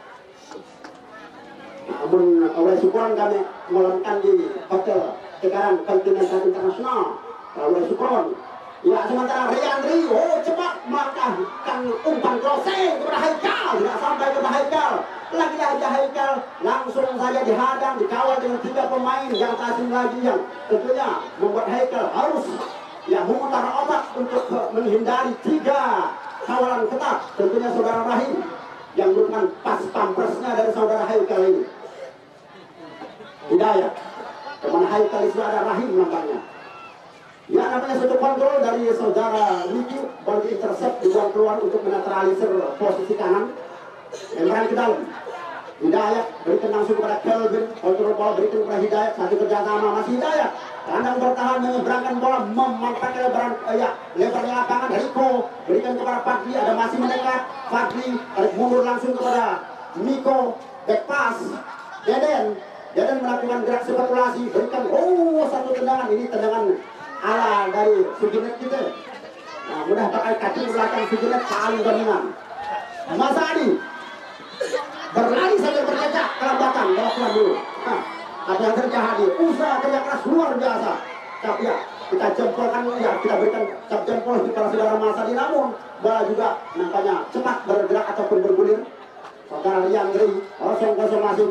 Namun oleh syukuran kami melakukan di Hotel Tegaran Continental Internasional. Oleh syukuran. Ya sementara Riandri, oh cepat melakukan umpan crossing kepada Haikal, tidak sampai kepada Haikal. Lagi aja Haikal langsung saja dihadang, dikawal dengan tiga pemain yang asing lagi yang tentunya membuat Haikal harus ya memutar otak untuk menghindari tiga kawalan ketat. Tentunya saudara Rahim yang merupakan pas pampresnya dari saudara Haikal ini. Hidayat, kemana Haikal itu ada Rahim nampaknya. Ya namanya satu kontrol dari saudara Niki, bola intercept dibuang keluar untuk menetralisir posisi kanan. Lempar ke dalam. Hidayat berikan langsung kepada Kelvin, kontrol bola berikan kepada Hidayat, satu kerjasama masih Hidayat. Kandang bertahan menyeberangkan bola, memanfaatkan lebaran eh, ya lebarnya lapangan. Riko berikan kepada Fadli, ada masih mendekat. Fadli tarik mundur langsung kepada Miko, back pass. Deden, Deden melakukan gerak spekulasi, berikan oh satu tendangan, ini tendangan ala dari Sujinet kita. Nah, mudah pakai kaki belakang Sujinet paling dominan. Mas Adi berlari sambil berjejak kelambatan bawa pulang dulu. Nah, apa yang terjadi? Usaha kerja keras luar biasa. Tapi ya kita jempolkan ya kita berikan cap jempol kepada saudara Mas Adi. Namun bola juga nampaknya cepat bergerak ataupun bergulir. Saudara Riandri kosong kosong masih.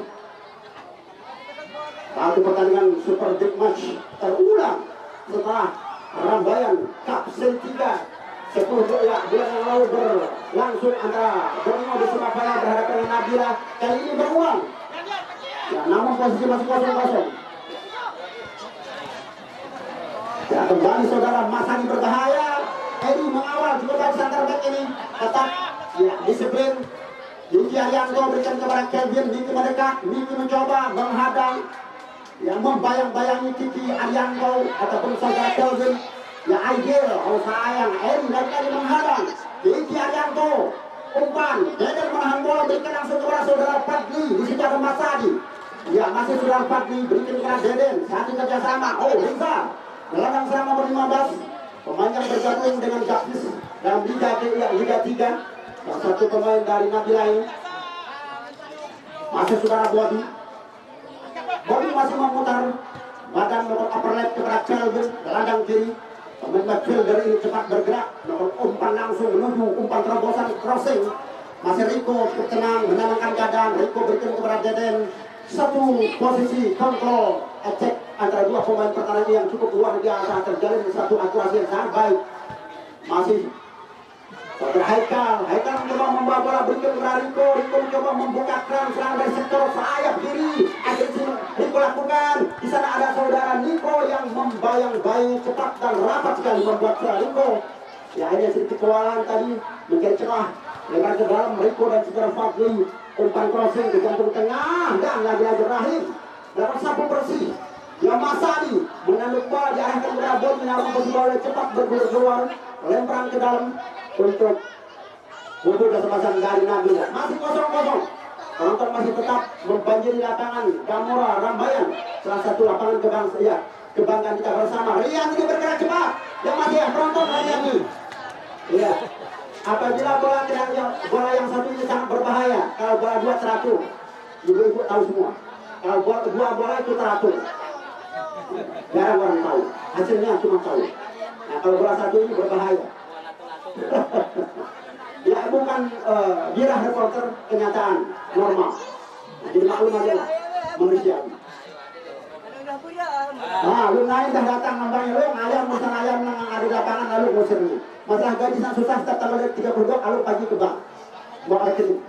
Satu pertandingan super big match terulang setelah Rambayan Cup Seri tiga sepuluh ya bulan yang lalu berlangsung antara Borneo di Surabaya berhadapan dengan Nabila. Kali ini berulang ya, namun posisi masih kosong kosong. Ya kembali saudara Mas Adi berbahaya. Edi mengawal juga baik center back ini tetap ya disiplin. Yiki Arianto berikan kepada Kevin, Miki mendekat, Miki mencoba menghadang yang membayang-bayangi Kiki Arianto ataupun saudara Kelvin. Ya ideal, oh sayang, Eri dari tadi menghadang Kiki Arianto, umpan, Deden menahan bola, berikan langsung kepada saudara Fadli. Di situ ada Mas Adi. Ya masih saudara Fadli, berikan kepada Deden, satu kerjasama. Oh Riza, gelandang serang nomor lima belas, pemain yang bergabung dengan Gapis dalam Liga ya, Liga tiga. Yang satu pemain dari Nabila ini masih saudara Bodi. Bodi masih memutar badan nomor upper left kepada Kelvin, gelandang kiri. Pemain midfielder ini cepat bergerak, nomor umpan langsung menuju umpan terobosan crossing. Masih Riko cukup tenang menenangkan keadaan. Riko berikan kepada Deden. Satu posisi kontrol attack antara dua pemain pertahanan yang cukup luar biasa, terjalin satu akurasi yang sangat baik. Masih Saudara Haikal, Haikal mencoba membawa bola berikan kepada Riko. Riko mencoba membuka keran serangan dari sektor sayap kiri. Agresi Riko lakukan. Di sana ada saudara Niko yang membayang-bayang cepat dan rapat sekali membuat Riko. Ya hanya sedikit kewalahan tadi mencari celah. Lebar ke dalam Riko dan saudara Fadli. Umpan crossing di jantung tengah dan lagi-lagi Rahim dapat sapu bersih. Yang Mas Adi menanduk bola diarahkan kepada Bon, menyalurkan posisi bola cepat bergulir keluar, lemparan ke dalam untuk butuh kesempatan dari Nabila. Masih kosong-kosong. Penonton masih tetap membanjiri lapangan Gamora Rambayan, salah satu lapangan kebangsa ya kebanggaan kita bersama. Rian ini bergerak cepat. Yang masih ya penonton Rian ini. Iya. Apabila bola yang bola yang satu ini sangat berbahaya, kalau bola dua teratur, ibu-ibu tahu semua. Kalau bola dua bola itu teratur, jarang orang tahu. Hasilnya cuma tahu. Nah kalau bola satu ini berbahaya. Ya bukan uh, birah reporter, kenyataan normal. Nah, jadi maklum aja lah manusia. Nah, lu naik dah datang nambahnya lu ayam masalah ayam yang ada di lapangan lalu ngusir ini. Masalah gaji yang susah setiap tanggal tiga puluh dua lalu pagi ke bank. Mau rekening.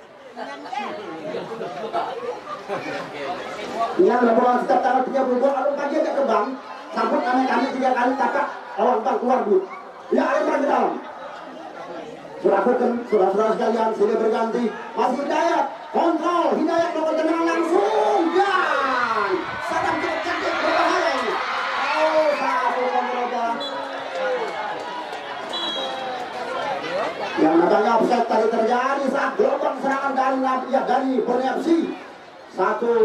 Ini laporan setiap tanggal tiga puluh dua lalu pagi aja ke bank. Sambut kami kami tiga kali kakak awal bank keluar duit. Ya ada orang di dalam. Surahkan, surah-surah sekalian, sudah berganti. Masih Hidayat, kontrol, Hidayat melakukan tendangan langsung. Dan Sadam cukup cantik, berbahaya ini. Oh, satu kontrol bola. Yang namanya offside tadi terjadi saat gelombang serangan dari umpan ya dari Borneo F C. Satu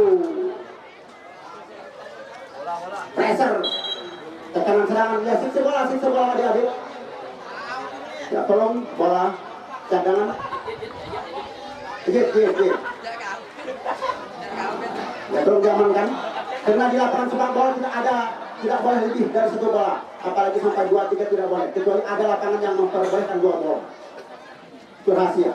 pressure tekanan serangan ya, siksa bola, siksa bola adik-adik. Ya tolong bola cadangan. Git, git, git. Ya tolong diamankan. Karena di lapangan sepak bola tidak ada, tidak boleh lebih dari satu bola. Apalagi sampai dua tiga tidak boleh. Kecuali ada lapangan yang memperbolehkan dua bola. Itu rahasia.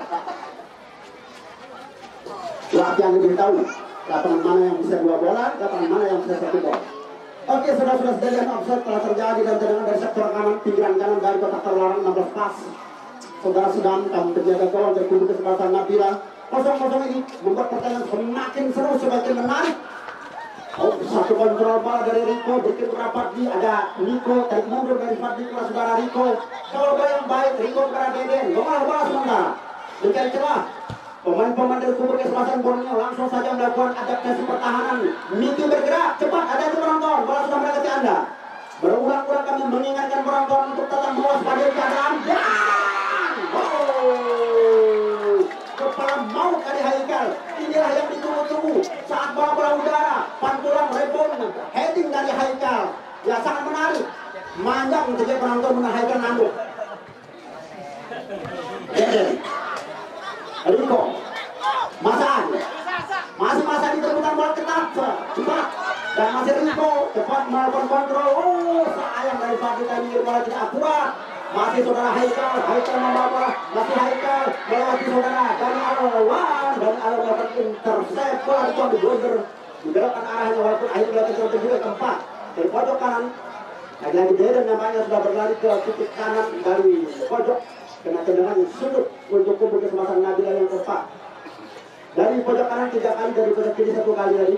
Pelatih yang lebih tahu lapangan mana yang bisa dua bola, lapangan mana yang bisa satu bola. Oke, saudara-saudara sekalian, offside telah terjadi dan tendangan dari sektor kanan, pinggiran kanan dari kotak terlarang enam belas pas. Saudara sedang kamu penjaga gawang dari kubu kesempatan Nabila. Kosong-kosong ini membuat pertandingan semakin seru, semakin menarik. Oh, satu kontrol bola dari Rico, berikut rapat di ada Nico, tarik mundur dari Fadli kepada saudara Rico. Kalau bola yang baik, Rico kepada Deden, bola bola sementara. Mencari celah. Pemain-pemain dari kubu kesempatan Borneo langsung saja melakukan adaptasi pertahanan. Miki bergerak cepat, ada itu penonton, bola sudah mendekati Anda. Berulang-ulang kami mengingatkan penonton untuk tetap mewaspadai keadaan. Dan oh, kepala maut dari Haikal. Inilah yang ditunggu-tunggu saat bola-bola udara, pantulan rebound, heading dari Haikal. Ya sangat menarik. Manjang saja penonton menahan Haikal nanduk. Rico, Masan, masih masa ditemukan bola ketat, cepat, dan masih Rico cepat melakukan kontrol. Oh, sayang dari Fadli tadi bola tidak akurat. Masih saudara Haikal, Haikal membawa bola, masih Haikal melewati saudara dari Alwan, dan Alwan melakukan intercept bola itu diblunder, dibelokkan arahnya walaupun akhirnya terjadi juga keempat dari pojok kanan. Lagi-lagi Deden namanya sudah berlari ke titik kanan dari pojok. Kena tendangan sudut untuk kubu kesempatan Nabila yang keempat. Dari pojok kanan tiga kali, dari pojok kiri satu kali tadi.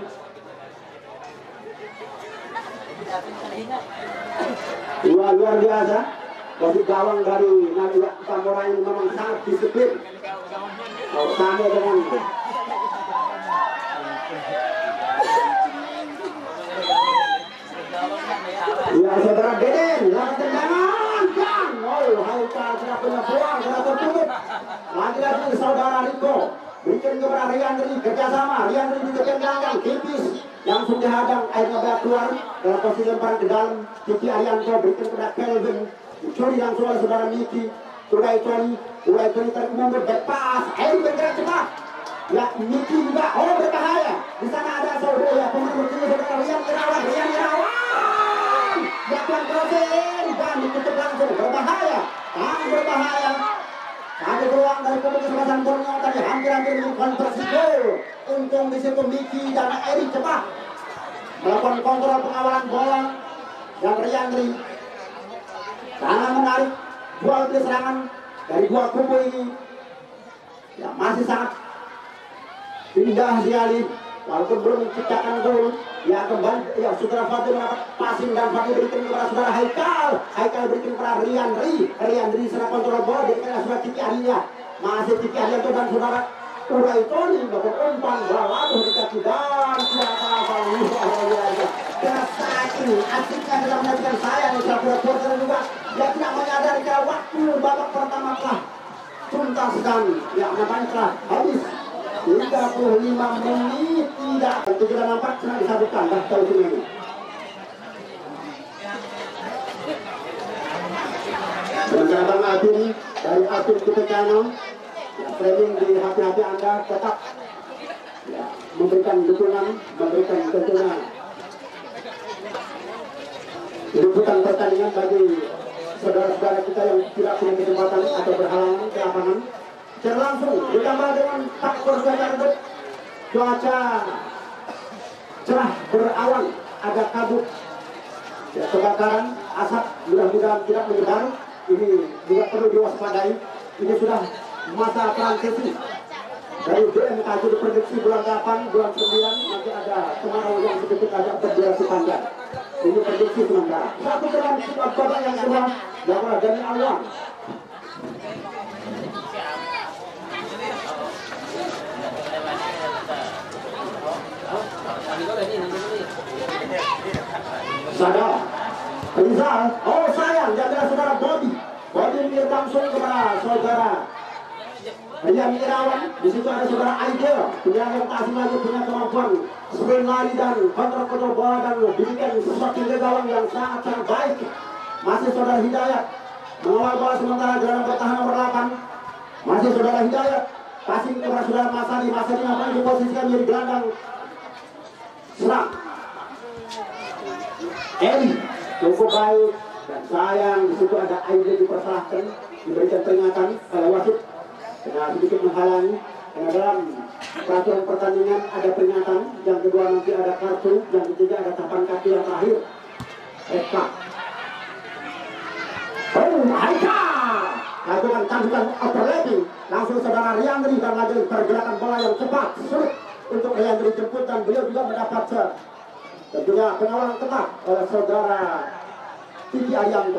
Luar luar biasa. Wasit gawang dari Nabila Tambora ini memang sangat disiplin. Oh, sama dengan ya saudara Deden, lakukan tendangan dan oh Haikal tidak punya peluang, tidak tertutup. Lagi-lagi saudara Rico berikan kepada Riandri, kerjasama Riandri di bagian belakang tipis langsung dihadang, akhirnya bola keluar dalam posisi lemparan ke dalam. Kiki Arianto berikan kepada Kelvin, dicuri langsung oleh saudara Miki. Urai Tony, Urai Tony tarik mundur, back pass, air bergerak cepat. Ya Miki juga, oh berbahaya. Di sana ada saudara pemain berjuluk saudara Rian Irawan, Rian Irawan. Lakukan crossing dan ditutup langsung, berbahaya, sangat berbahaya. Ada peluang dari kubu kesempatan Borneo tadi hampir-hampir konversi gol. Untung di situ Miki dan Eri cepat melakukan kontrol pengawalan bola dan Riandri. Sangat menarik dua lebih serangan dari dua kubu ini. Ya masih sangat indah sekali. Walaupun belum menciptakan gol, ya kembali, ya saudara Fadli mendapat passing dan Fadli berikan kepada saudara Haikal. Haikal berikan kepada Riandri, Riandri serang kontrol bola berikan kepada saudara Kiki Alia. Masih Kiki Alia dan saudara Urai Tony melakukan umpan bola lalu di kaki dan tidak apa-apa. Karena saat ini asiknya dalam menyaksikan saya nih saudara supporter juga, dia tidak menyadari kalau waktu babak pertama telah tuntas dan ya namanya telah habis. tiga puluh lima menit tidak tiga nampak senang disabutkan dah tahu ini. Sementara Bang Adin dari Adin kita channel ya, framing di hati-hati Anda tetap ya, memberikan dukungan, memberikan tentunya liputan pertandingan bagi saudara-saudara kita yang tidak punya kesempatan atau berhalangan ke lapangan. Langsung ditambah dengan faktor cuaca redup, cuaca cerah berawan, agak kabut, ya, kebakaran asap mudah-mudahan tidak menyebar. Ini juga perlu diwaspadai. Ini sudah masa transisi dari B M K itu diprediksi bulan delapan, bulan sembilan nanti ada kemarau yang sedikit agak berdurasi panjang. Ini prediksi sementara. Satu dengan babak yang kedua yang dari awal. Sadar Rizal, oh sayang, dia adalah saudara Bobby. Bobby mir langsung kepada saudara Rian Irawan, di situ ada saudara Aidil, pilihan yang tak asing lagi punya kemampuan sprint lari dan kontrol-kontrol bola dan bikin sesuatu ke gawang yang sangat-sangat baik. Masih saudara Hidayat mengawal bola sementara gelandang bertahan nomor delapan. Masih saudara Hidayat passing kepada saudara Masadi. Masadi yang diposisikan menjadi gelandang serang. Edi cukup baik dan sayang di situ ada Aidil dipersalahkan, diberikan peringatan oleh wasit karena sedikit menghalangi. Karena dalam peraturan pertandingan ada peringatan, yang kedua nanti ada kartu, yang ketiga ada tapan kaki yang terakhir. Eka. Oh, Aika lakukan tandukan overlapping, langsung saudara Riandri dan lagi pergerakan bola yang cepat, sulit untuk Riandri jemput dan beliau juga mendapat set. Tentunya pengawalan ketat oleh saudara Titi Arianto.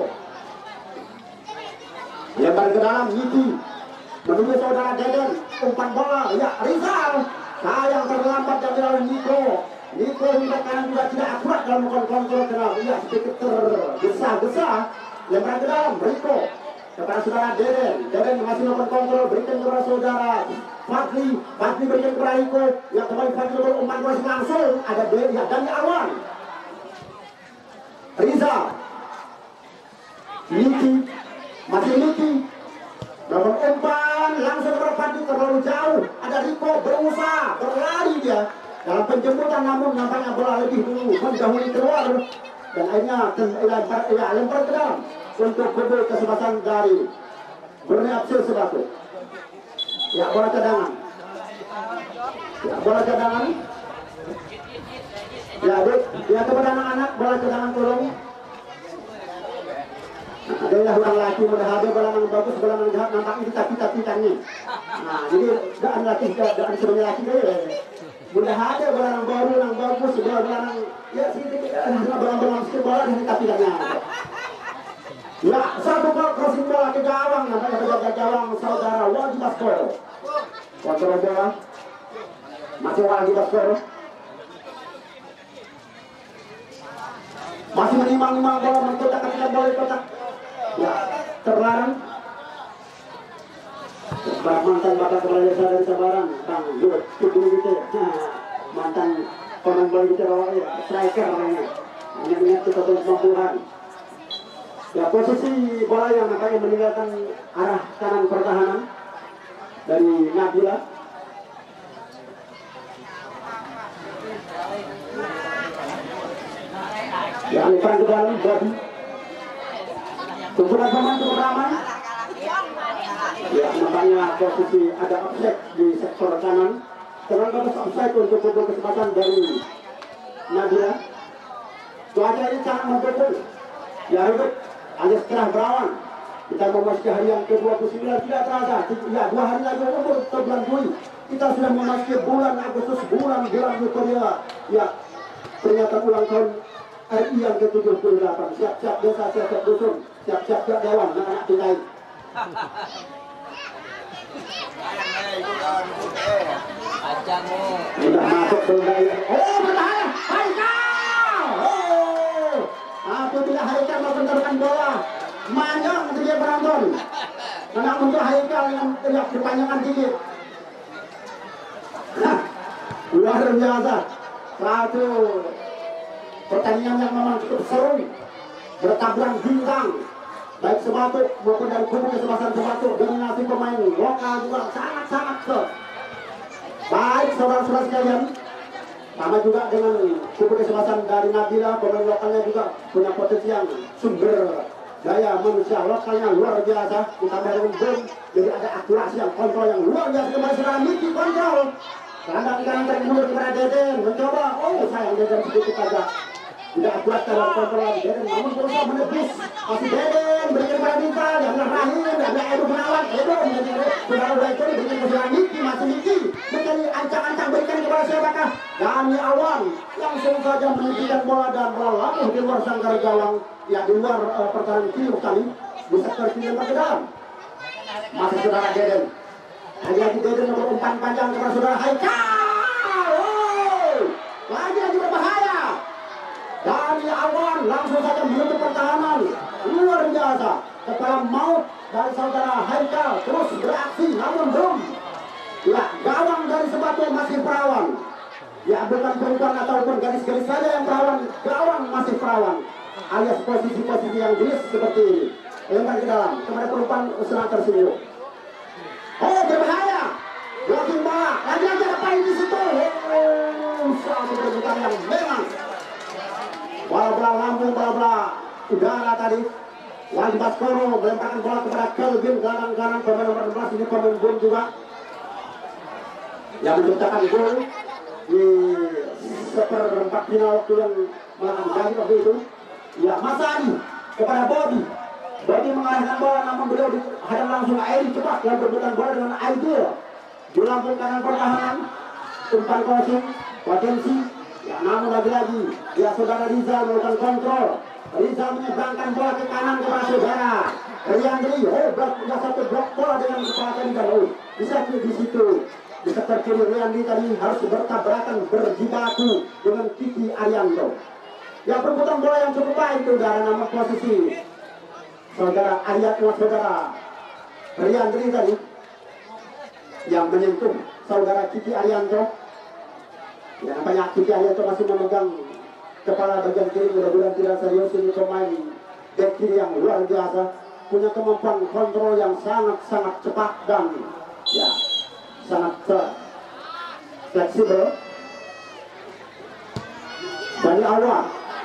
Lebar ke dalam, Niki menuju saudara Deden, umpan bola, ya Rizal, sayang terlambat dan oleh Niko. Niko hingga kanan juga tidak akurat dalam kontrol kenal, ya sedikit tergesa-gesa. Lebar ke dalam, Riko kepada saudara Deden, Deden masih melakukan kontrol, berikan kepada saudara Fadli, Fadli berikan kepada Riko, yang kembali Fadli umpan bola langsung, ada Deden, ya Dani Awan, Rizal, Niki, masih Niki, nomor umpan langsung kepada Fadli terlalu jauh, ada Riko berusaha berlari dia dalam penjemputan, namun nampaknya bola lebih dulu mendahului keluar dan akhirnya lempar, ya, lempar ke dalam untuk kubu kesempatan dari Borneo F C Sebatu. Ya, bola cadangan, ya, bola cadangan, ya, adik, ya kepada anak-anak bola cadangan tolong. Ada yang orang laki mudah habis bola yang bagus, bola yang jahat nampaknya ditaki-taki kannya. Nah, jadi daan laki, daan sebenarnya laki dia. Mudah ada bola yang baru, yang bagus, bola yang ya sedikit bola-bola sedikit bola ditaki kannya. Ya, satu bal crossing bola ke gawang, nampaknya penjaga gawang saudara Wajib Baskoro. Kontrol bola, masih Wajib Baskoro. Masih menimang-nimang bola menkotak ketika bola kotak. Ya, terlarang. Bak mantan bapak kepala desa dari Sabaran, Bang Yud, itu gitu. Mantan pemain bola gitu, ya, striker namanya. Hanya ingat kita terus mampuan. Ya, posisi bola yang nampaknya meninggalkan arah kanan pertahanan dari Nabila. Ya, lemparan ke dalam, Babi. Tumpukan pemain cukup ramai. Ya, nampaknya posisi ada offside di sektor kanan. Sekarang bagus offside untuk kubur kesempatan dari Nabila. Cuaca ini sangat mendukung. Ya, Ribet, alias cerah berawan. Kita memasuki hari yang ke dua puluh sembilan, tidak terasa. Ya, dua hari lagi umur ke bulan Juli. Kita sudah memasuki bulan Agustus, bulan bulan Korea. Ya, peringatan ulang tahun R I yang ke tujuh puluh delapan. Siap-siap desa, siap-siap dusun, siap-siap siap dewan, anak-anak pintai. Sudah masuk berbahaya. Oh, berbahaya. Haikal. Oh, apabila Haikal mengendarkan bola, manjang dia penonton. Karena untuk Haikal yang tidak berpanjangan dikit. Nah, luar biasa. Satu pertandingan yang memang cukup seru, bertabrak bintang, baik Sebatu maupun dari kubu kesebelasan Sebatu. Dominasi pemain lokal juga sangat-sangat ke baik saudara-saudara sekalian. Sama juga dengan kubu kesebelasan dari Nabila, pemain lokalnya juga punya potensi yang sumber daya manusia lokalnya luar biasa. Ditambah dengan bom, jadi ada akurasi yang kontrol yang luar biasa. Kembali saudara Miki kontrol. Kanan kanan tarik mundur kepada Deden, mencoba. Oh, sayang Deden sedikit saja tidak akurat dalam kontrol Deden, namun berusaha menebus. Masih Deden berikan kepada Minta, dan Rahim, dan Edo menawan. Edo menjadi saudara Wajib berikan kepada Miki, masih Miki mencari ancang-ancang berikan kepada siapakah? Dani Awan langsung saja menghentikan bola dan bola langsung di luar sangkar gawang. Ya, di luar uh, pertahanan kiri kali di sektor kiri ke dalam. Masih saudara Deden. Lagi-lagi Deden nomor umpan panjang kepada saudara Haikal. Oh, lagi-lagi berbahaya. Dari Awan langsung saja menutup pertahanan. Luar biasa. Kepala maut dari saudara Haikal terus beraksi namun belum. Ya, gawang dari Sebatu masih perawan. Ya, bukan perempuan ataupun garis-garis saja yang perawan, gawang masih perawan. Alias posisi-posisi yang jelas seperti ini. Lempar ke dalam kepada perempuan usaha tersebut. Oh, berbahaya. Blocking bola. Lagi-lagi apa di situ? Oh, suatu kejutan yang memang. Bola-bola lambung, bola-bola udara tadi. Wajib Baskoro melemparkan bola kepada Kelvin gelandang kanan pemain nomor enam belas ini pemain gol juga yang menciptakan gol di seperempat final waktu yang melakukan gaji waktu itu. Ya, Mas Adi kepada Bobby. Bobby mengarahkan bola namun beliau dihadap langsung Airi cepat dan berbutan bola dengan ideal di lambung kanan pertahanan. Umpan crossing potensi. Ya, namun lagi-lagi ya saudara Rizal melakukan kontrol. Rizal menyeberangkan bola ke kanan kepada saudara Riandri. Oh, punya satu blok bola dengan kepala tadi kan. Oh, bisa di situ. Di sektor kiri Riandri tadi harus bertabrakan berjibaku dengan Kiki Arianto. Ya, perebutan bola yang cukup baik itu dari nama posisi saudara Arianto, saudara Riandri tadi yang menyentuh saudara Kiki Arianto. Ya, nampaknya Kiki Arianto masih memegang kepala bagian kiri. Mudah-mudahan tidak serius. Ini pemain back kiri yang luar biasa, punya kemampuan kontrol yang sangat-sangat cepat dan ya sangat fleksibel. Dari awal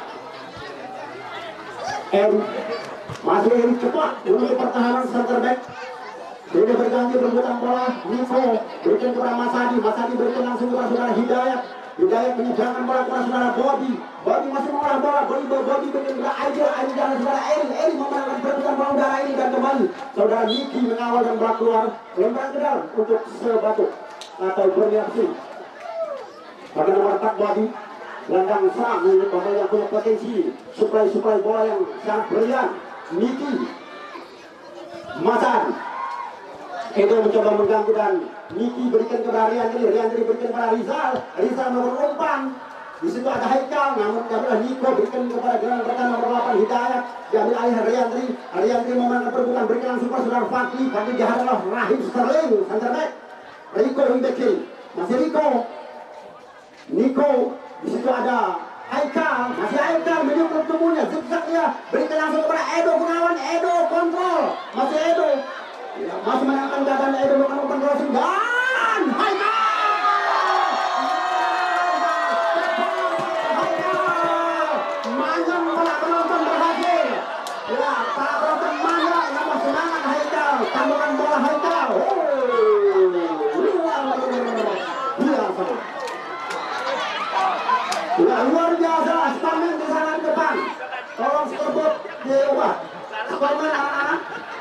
Eri masih Eri cepat menuju pertahanan center back. Ini berganti berputar bola. Nico berikan kepada Mas Adi. Mas Adi berikan langsung kepada saudara Hidayat. Hidayat menyeberangkan bola kepada saudara Bobby. Bobby masih mengolah bola. Bobby Bobby berikan kepada Aida. Aida dan saudara Eri. Eri memenangkan berputar bola udara ini dan kembali saudara Niki mengawal dan bola keluar. Lempar ke dalam untuk Sebatu atau bereaksi. Pada nomor empat Bobby. Gelandang serang pemain yang punya potensi. Suplai-suplai bola yang sangat brilian. Niki. Mas Adi. Edo mencoba mengganggu dan Niki berikan kepada Riandri, Riandri berikan kepada Rizal, Rizal nomor umpan. Di situ ada Haikal, namun diambil Niko berikan kepada gelandang pertahanan nomor delapan Hidayat, diambil alih Riandri, Riandri memenangkan perbuatan berikan langsung kepada saudara Fatih, Fatih dihadap Rahim Sterling, center back. Riko Hideki, masih Riko, Niko, di situ ada Haikal, masih Haikal menyukur tubuhnya, zigzag dia, berikan langsung kepada Edo Gunawan, Edo kontrol, masih Edo. Ya, masih menangkan dadanya Edo melakukan umpan crossing dan Haikal. Haikal manyang bola penonton berhasil. Ya, para penonton manyang namun semangat Haikal, tambahkan bola Haikal. Oh, luar biasa. Ya, luar biasa. Stamen di sana di depan. Tolong scoreboard diubah. Stamen anak-anak.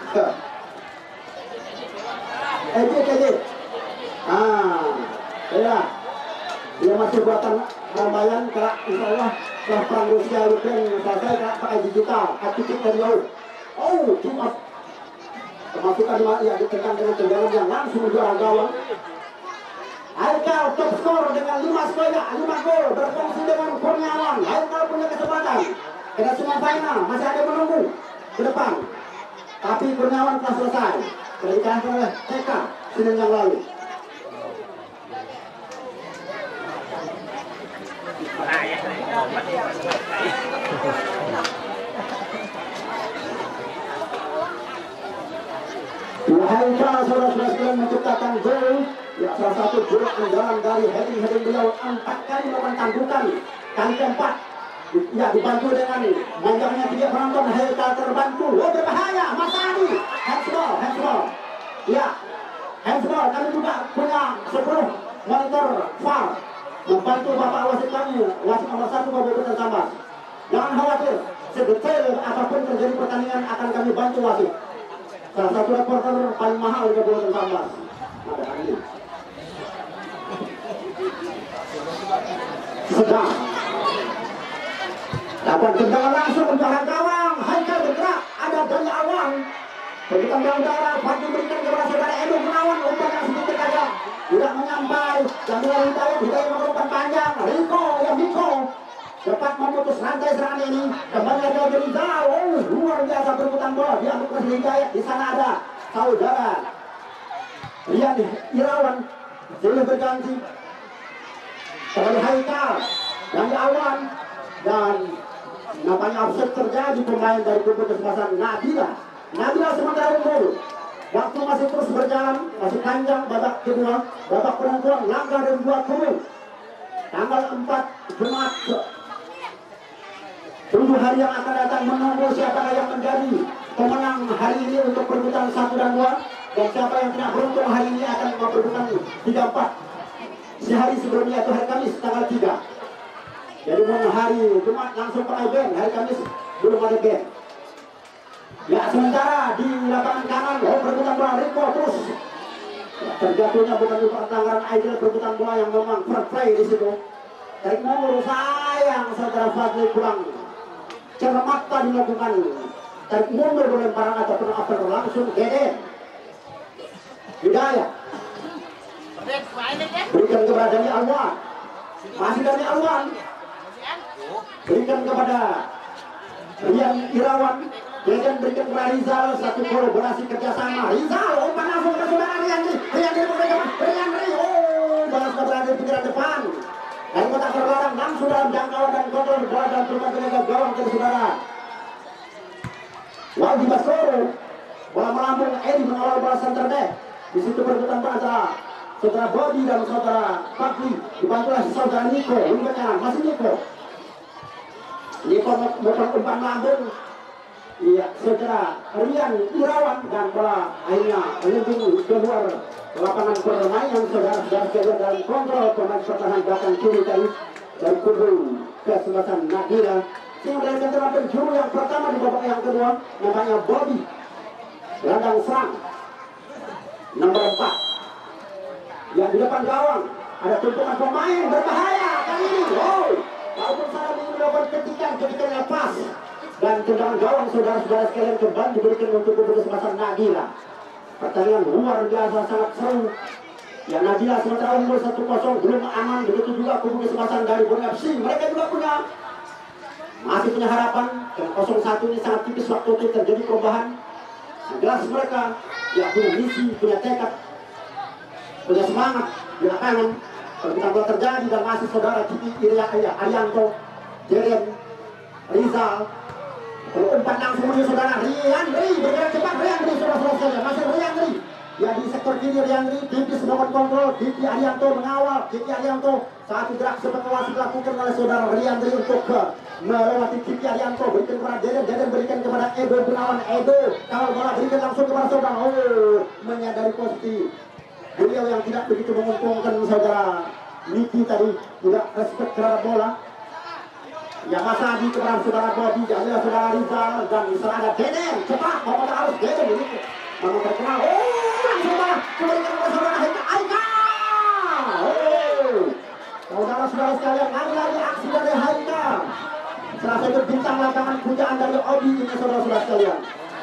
Ejek, ejek. Ah, ya. Dia masih buatan Rambayan, kak. Insya Allah setelah perang Rusia Ukraina selesai, kak pakai digital, aktifik dan jauh. Oh, cuma kemasukan ya ditekan dengan tendangan yang langsung juara gawang. Haikal top skor dengan lima skor, lima gol berfungsi dengan Kurniawan. Haikal punya kesempatan. Kita semua final masih ada menunggu ke depan. Tapi Kurniawan telah selesai. Dikalahkan oleh T K Senin yang lalu. Haikal saudara-saudara sekalian menciptakan gol. Ya, salah satu gol andalan dari heading-heading beliau, empat kali melakukan tandukan. Kali keempat ya dibantu dengan manjangnya tiga penonton. Haikal terbantu. Oh, berbahaya. Mas Adi handsball, handsball. Ya, handsball. Kami juga punya sepuluh monitor V A R membantu bapak wasit kami, wasit nomor satu Kabupaten Sambas. Jangan khawatir, sedetail apapun terjadi pertandingan akan kami bantu wasit. Salah satu reporter paling mahal di Kabupaten Sambas. Ada ini. Sedang. Dapat tendangan langsung untuk arah gawang. Haikal bergerak, ada dari awang. Begitu udara, Fatih berikan kepada saudara Edo Gunawan, umpan yang sedikit aja tidak menyampai. Dan dari Hidayat, Hidayat melakukan panjang. Riko, yang Riko cepat memutus rantai serangan ini. Kembali lagi lagi Rizal. Oh, luar biasa perebutan bola. Diambil ke Hidayat. Di sana ada saudara Rian Irawan. Sudah berganti. Kembali Haikal yang Awan dan nampaknya offset terjadi pemain dari kubu kesebelasan Nabila. Nabila sementara unggul. Waktu masih terus berjalan, masih panjang babak kedua, babak penentuan langkah dari dua kubu. Tanggal empat Jumat tujuh hari yang akan datang menunggu siapa yang menjadi pemenang hari ini untuk perebutan satu dan dua, dan siapa yang tidak beruntung hari ini akan memperebutkan tiga empat sehari sebelumnya atau hari Kamis tanggal tiga. Jadi mau hari Jumat langsung pakai band, hari Kamis belum ada band. Ya, sementara di lapangan kanan, oh perebutan bola Rico terus ya, terjatuhnya bukan di pertanggaran ideal, perebutan bola yang memang fair play di situ. Tarik mundur, sayang saudara Fadli kurang cermat tadi melakukan tarik mundur berlemparan ataupun apa langsung Deden Hidayat berikan kepada Dani Alwan, masih Dani Alwan berikan kepada Rian Irawan. Jangan berikan kepada Rizal, satu kolaborasi kerjasama. Rizal, umpan langsung ke saudara Riandri. Riandri berikan, Riandri, oh, balas berada di pinggiran depan. Dan kotak terlarang langsung dalam jangkauan dan kontrol bola dan perubahan tenaga gawang ke saudara Waldi Baskoro. Bola melambung, Edi mengawal bola center back. Di situ perebutan bola antara saudara Bodi dan saudara Fakri. Dibantu oleh saudara Niko, wingback kanan, masih Niko. Niko membuat umpan melambung. Iya, saudara Rian Irawan dan bola akhirnya melempung keluar lapangan permainan saudara-saudara sekalian dalam kontrol pemain pertahanan belakang kiri tadi dari kubu kesebelasan Nabila. Sehingga dari antara penjuru yang pertama di babak yang kedua namanya Bobby. Gelandang serang nomor empat. Yang di depan gawang ada tumpukan pemain berbahaya kali ini. Wow, walaupun salah ini melakukan ketikan ketikanya pas. Dan tendangan gawang saudara-saudara sekalian kembali diberikan untuk kubu kesebelasan Nabila. Pertandingan luar biasa sangat seru. Ya, Nabila sementara unggul satu kosong belum aman, begitu juga kubu kesebelasan dari Borneo F C. Mereka juga punya masih punya harapan. Dan kosong satu ini sangat tipis waktu itu terjadi perubahan. Jelas mereka ya punya misi, punya tekad, punya semangat di lapangan. Perebutan bola terjadi dan masih saudara Kiki Irya Arianto, Jeren, Rizal. Kalau umpan langsung menuju saudara Riandri, bergerak cepat Riandri, saudara-saudara sekalian, masih Riandri. Ya, di sektor kiri Riandri, tipis melakukan kontrol, Kiki Arianto mengawal, Kiki Arianto satu gerak sepengawas dilakukan oleh saudara Riandri untuk ke melewati Kiki Arianto, berikan kepada Deden, Deden berikan kepada Edo Gunawan, Edo kalau bola berikan langsung kepada saudara, oh menyadari posisi beliau yang tidak begitu menguntungkan saudara Niki tadi, tidak respect terhadap bola. Ya, masa di kepada saudara Bodi, adalah saudara Rizal dan misalnya ada Deden, cepat mau harus Deden ini memang terkenal. Oh, langsung bola kembalikan kepada saudara Haika, Haika. Oh, saudara-saudara sekalian, lagi-lagi aksi dari Haika. Salah satu bintang lapangan pujaan dari Odi ini saudara-saudara sekalian.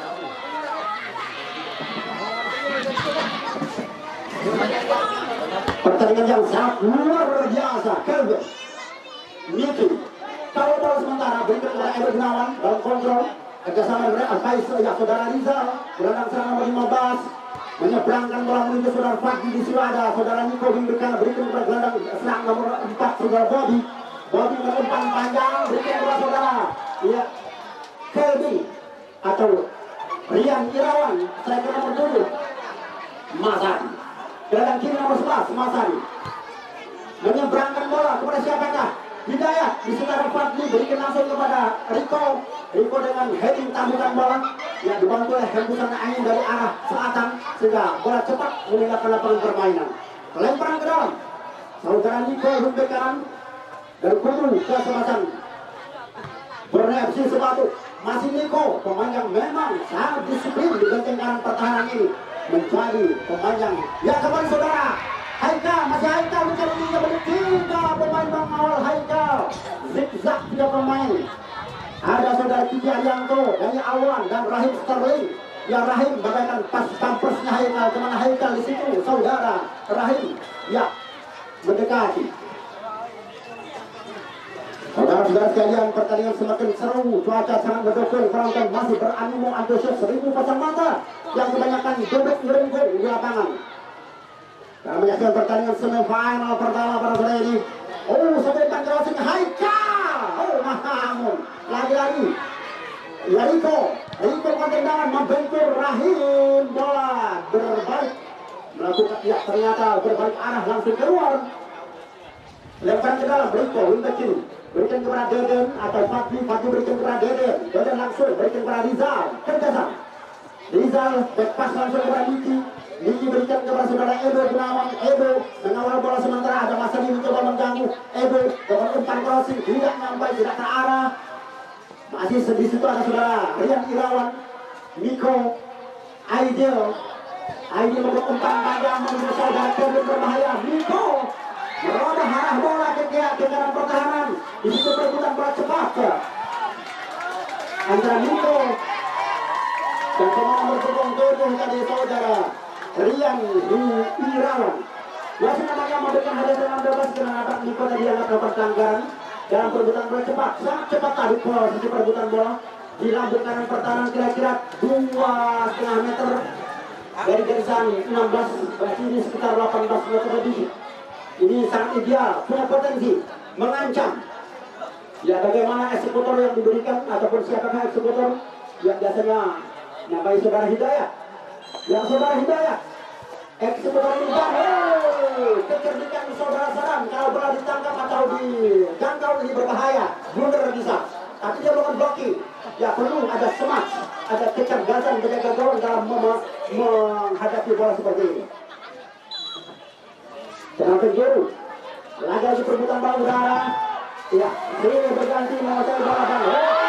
Pertandingan yang sangat luar biasa, Kelvin, Niki. Kalau bola sementara berikan kepada Edo Gunawan dalam kontrol kerjasama dengan Al-Faisal, ya saudara Rizal gelandang serang nomor lima belas menyeberangkan bola menuju saudara Fakri. Di situ ada saudara Niko berikan berikan kepada gelandang serang nomor empat saudara Bobby. Bobby umpan panjang berikan kepada saudara ya Kelby atau Rian Irawan, striker nomor tujuh Masani. Gelandang kiri nomor sebelas Masani menyeberangkan bola kepada siapakah? Hidayat di sekitar Fadli berikan langsung kepada Rico. Rico dengan heading tambukan bola yang dibantu oleh hembusan angin dari arah selatan sehingga bola cepat meninggalkan lapangan permainan. Lemparan ke dalam. Saudara Nico rumpi kanan dari kubu kesebelasan Borneo F C Sebatu. Masih Nico, pemain yang memang sangat disiplin di benteng kanan pertahanan ini, menjadi pemain yang ya kembali saudara. Haikal, masih Haikal mencari tiga tiga pemain mengawal Haikal. Zigzag tiga pemain. Ada saudara Kiki Arianto, Dani Awan dan Rahim Sterling. Ya Rahim bagaikan pas pampersnya Haikal, kemana Haikal di situ saudara Rahim. Ya mendekati. Saudara-saudara sekalian, pertandingan semakin seru, cuaca sangat mendukung, penonton masih beranimo antusias, seribu pasang mata yang kebanyakan duduk merengkuh di lapangan. Dalam menyaksikan pertandingan semifinal pertama pada sore ini. Oh, sebentar crossing Haikal. Oh, namun lagi-lagi ya Riko, Riko tendangan membentur Rahim, bola berbalik melakukan, ya ternyata berbalik arah langsung keluar. Lempar ke dalam Riko, wingback kiri, berikan kepada Deden atau Fatih, Fatih berikan kepada Deden, Deden langsung berikan kepada Rizal, kerjasama. Rizal back pass langsung kepada Niki, Niki berikan kepada saudara Edo Gunawan, Edo mengawal bola sementara, ada masa ini mencoba mengganggu Edo dengan umpan crossing, tidak nyampai, tidak terarah. Masih di situ ada saudara Rian Irawan, Miko, Aidil, Aidil membuat umpan panjang menuju saudara Kevin berbahaya. Miko merubah arah bola ke ke dalam pertahanan. Di situ perebutan bola cepat antara Miko dan pemain berpunggung tujuh tadi saudara Rian Irawan. Masih namanya memberikan hadiah dengan bebas karena dapat Miko tadi yang melakukan pelanggaran dalam perebutan bola cepat, sangat cepat tadi posisi perebutan bola di lambung kanan pertahanan kira-kira dua setengah meter dari garisan enam belas, berarti ini sekitar delapan belas meter lebih. Ini sangat ideal, punya potensi mengancam. Ya, bagaimana eksekutor yang diberikan ataupun siapakah eksekutor yang biasanya namanya saudara Hidayat. Yang saudara Hidayat eksekutor ini kan, oh, kecerdikan saudara Saram, kalau bola ditangkap atau dijangkau ini berbahaya, blunder bisa. Tapi dia bukan blocking, ya perlu ada semangat, ada kecerdasan menjaga gawang dalam menghadapi bola seperti ini. Jangan penjuru, lagi-lagi perebutan bola udara, ya, ini berganti menguasai bola dan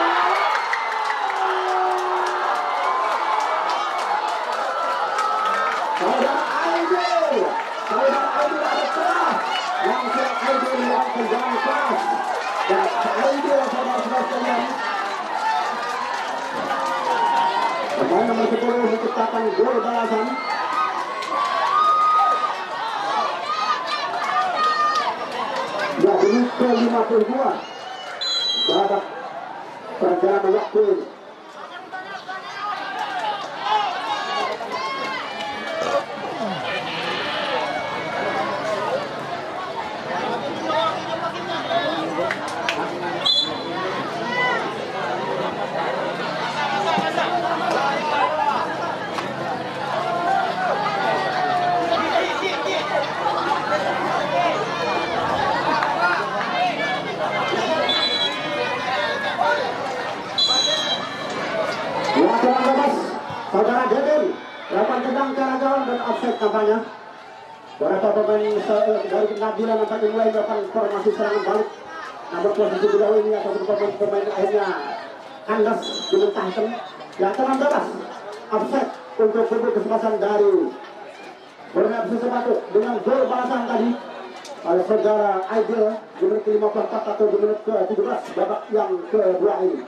saudara Aidil, saudara Aidil ada celah, langsung Aidil melakukan jalan keras, dan Aidil saudara-saudara sekalian, pemain nomor sepuluh menciptakan gol balasan. Ya, menit ke lima puluh dua babak perjalanan waktu ini. Saudara Deden, lapan tendang ke arah gawang dan offside tampaknya. Beberapa pemain dari Nabila nampaknya mulai melakukan formasi serangan balik. Namun posisi beliau ini ataupun pemain-pemain akhirnya kandas dimentahkan. Yang tenang bebas, offside untuk berburu kesempatan dari Borneo Sepatu dengan gol balasan tadi oleh saudara Aidil di menit ke lima puluh empat atau di menit ke tujuh belas babak yang kedua ini.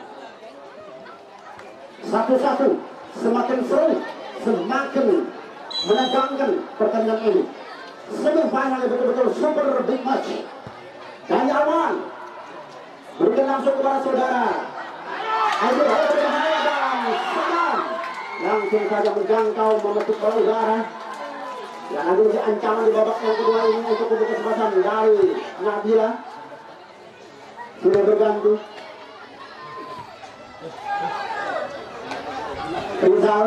Satu-satu, semakin seru, semakin menegangkan pertandingan ini. Semifinal betul-betul super big match. Dari awal berikan langsung kepada saudara Aidil berbahaya dan senang langsung saja menjangkau memetik bola udara. Dan ada ancaman di babak yang kedua ini untuk membuka kesempatan dari Nabila. Sudah berganti Rizal.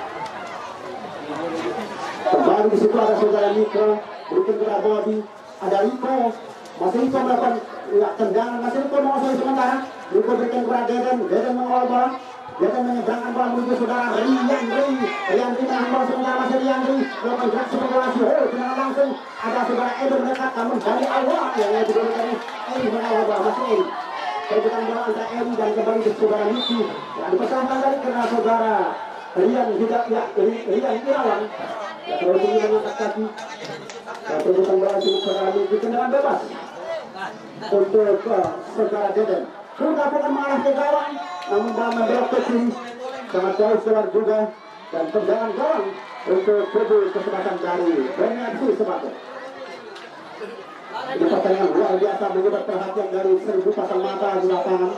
Kembali di situ ada saudara Miko, berikan kepada Bobby, ada Riko, masih Riko melakukan ya, tendangan, masih Riko menguasai sementara. Riko berikan kepada Deden, Deden mengawal bola, Deden menyeberangkan bola menuju saudara Rian Ri, Rian Ri menahan bola sementara masih Rian Ri melakukan gerak spekulasi, oh tendangan langsung, ada saudara Edo mendekat, namun dari awal yang diberikan Eri mengawal bola, masih Eri. Perebutan bola antara Eri dan kembali ke saudara Niki, yang dipesankan tadi karena saudara Rian tidak ya Rian Irawan. Ya, kalau tinggi mengangkat kaki, ya, perebutan bola untuk saudara Niki tendangan bebas untuk uh, saudara Deden. Sudah bukan mengarah ke gawang, namun bola membelok ke kiri, sangat jauh keluar juga, dan tendangan gawang untuk berburu kesempatan dari Borneo Sepatu. Ini pertandingan luar biasa menyedot perhatian dari seribu pasang mata di lapangan.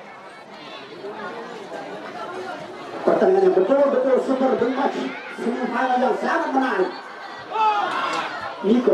Pertandingan yang betul-betul super big match, semifinal yang sangat menarik. Niko,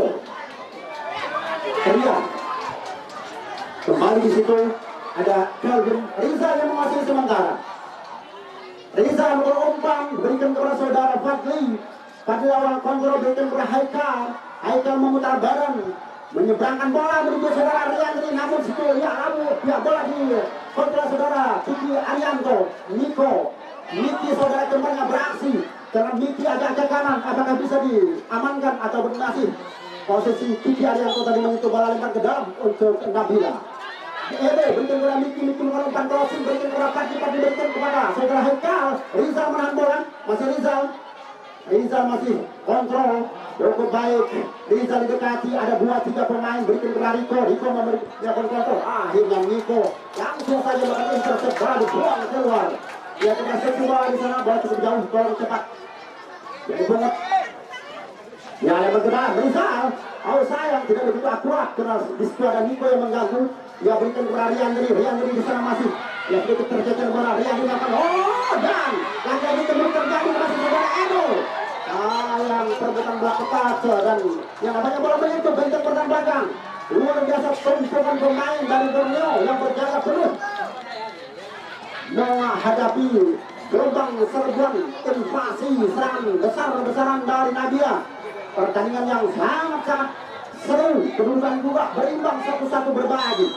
Rian, kembali di situ ada Calvin, Rizal yang menguasai sementara. Rizal berumpan berikan kepada saudara Fadli. Fadli awal kontrol berikan kepada Haikal. Haikal memutar badan, menyeberangkan bola menuju saudara Rian. Namun situ ya lalu ya bola di kontrol saudara Kiki Arianto. Niko, Miki saudara kembarnya beraksi karena Miki agak ke kanan. Apakah bisa diamankan atau masih posisi Kiki Arianto tadi menyentuh bola lempar ke dalam untuk Nabila. Ede berikan kepada Miki, Miki melakukan crossing, berikan kepada Pati, Pati berikan kepada saudara Haikal. Rizal menahan bola, masih Rizal. Rizal masih kontrol, cukup baik. Rizal didekati, ada dua tiga pemain, berikan kepada Riko. Riko melakukan kontrol. Akhirnya Niko langsung saja melakukan intercept, bola dibuang keluar. Dia terasa bola di sana, bola cukup jauh, bola cepat. Jadi banget. Ya ada bergerak, Rizal. Oh sayang, tidak begitu akurat karena di situ ada Niko yang mengganggu. Dia berikan kepada Rian Dri, Rian Dri di sana masih. Ya sedikit tercecer bola, Rian Dri akan oh dan langkah itu belum terjadi masih saudara Edo. Sayang perebutan bola ketat dan yang namanya bola menyentuh benteng pertahanan belakang. Luar biasa tumpukan pemain dari Borneo yang berjaga penuh menghadapi gelombang serbuan invasi serangan besar-besaran dari Nadia. Pertandingan yang sangat-sangat seru, kedudukan juga berimbang satu-satu berbagi.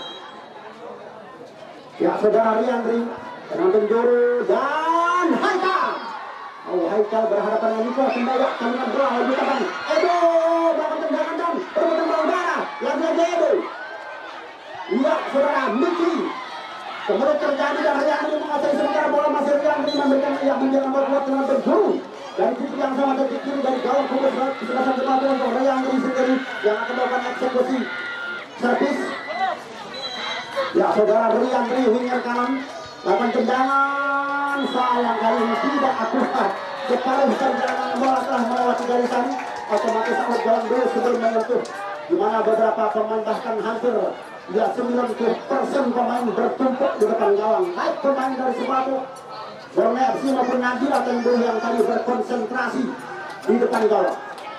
Ya saudara Rian Dri dengan penjuru dan Haikal. Oh Haikal berhadapan dengan Niko kembali kandungan bola lebih tepat. Edo melakukan tendangan dan perebutan bola udara. Lagi-lagi Edo. Lihat saudara Miki. Kemudian terjadi dan Rian Dri menguasai sementara bola masih Rian Dri memberikan yang menjaga kuat dengan penjuru. Dari titik yang sama dari kiri dari gawang kubur sebelasan jemaah untuk Rian Dri sendiri yang akan melakukan eksekusi servis. Ya saudara Rian Dri winger kanan lakukan tendangan sayang kali ini tidak akurat. Separuh perjalanan bola telah melewati garisan, otomatis out jalan dulu sebelum menyentuh. Di mana beberapa pemain bahkan hampir ya sembilan puluh persen pemain bertumpuk di depan gawang. Baik pemain dari Sepatu Borneo F C maupun Nadira Tendu yang tadi berkonsentrasi di depan gawang.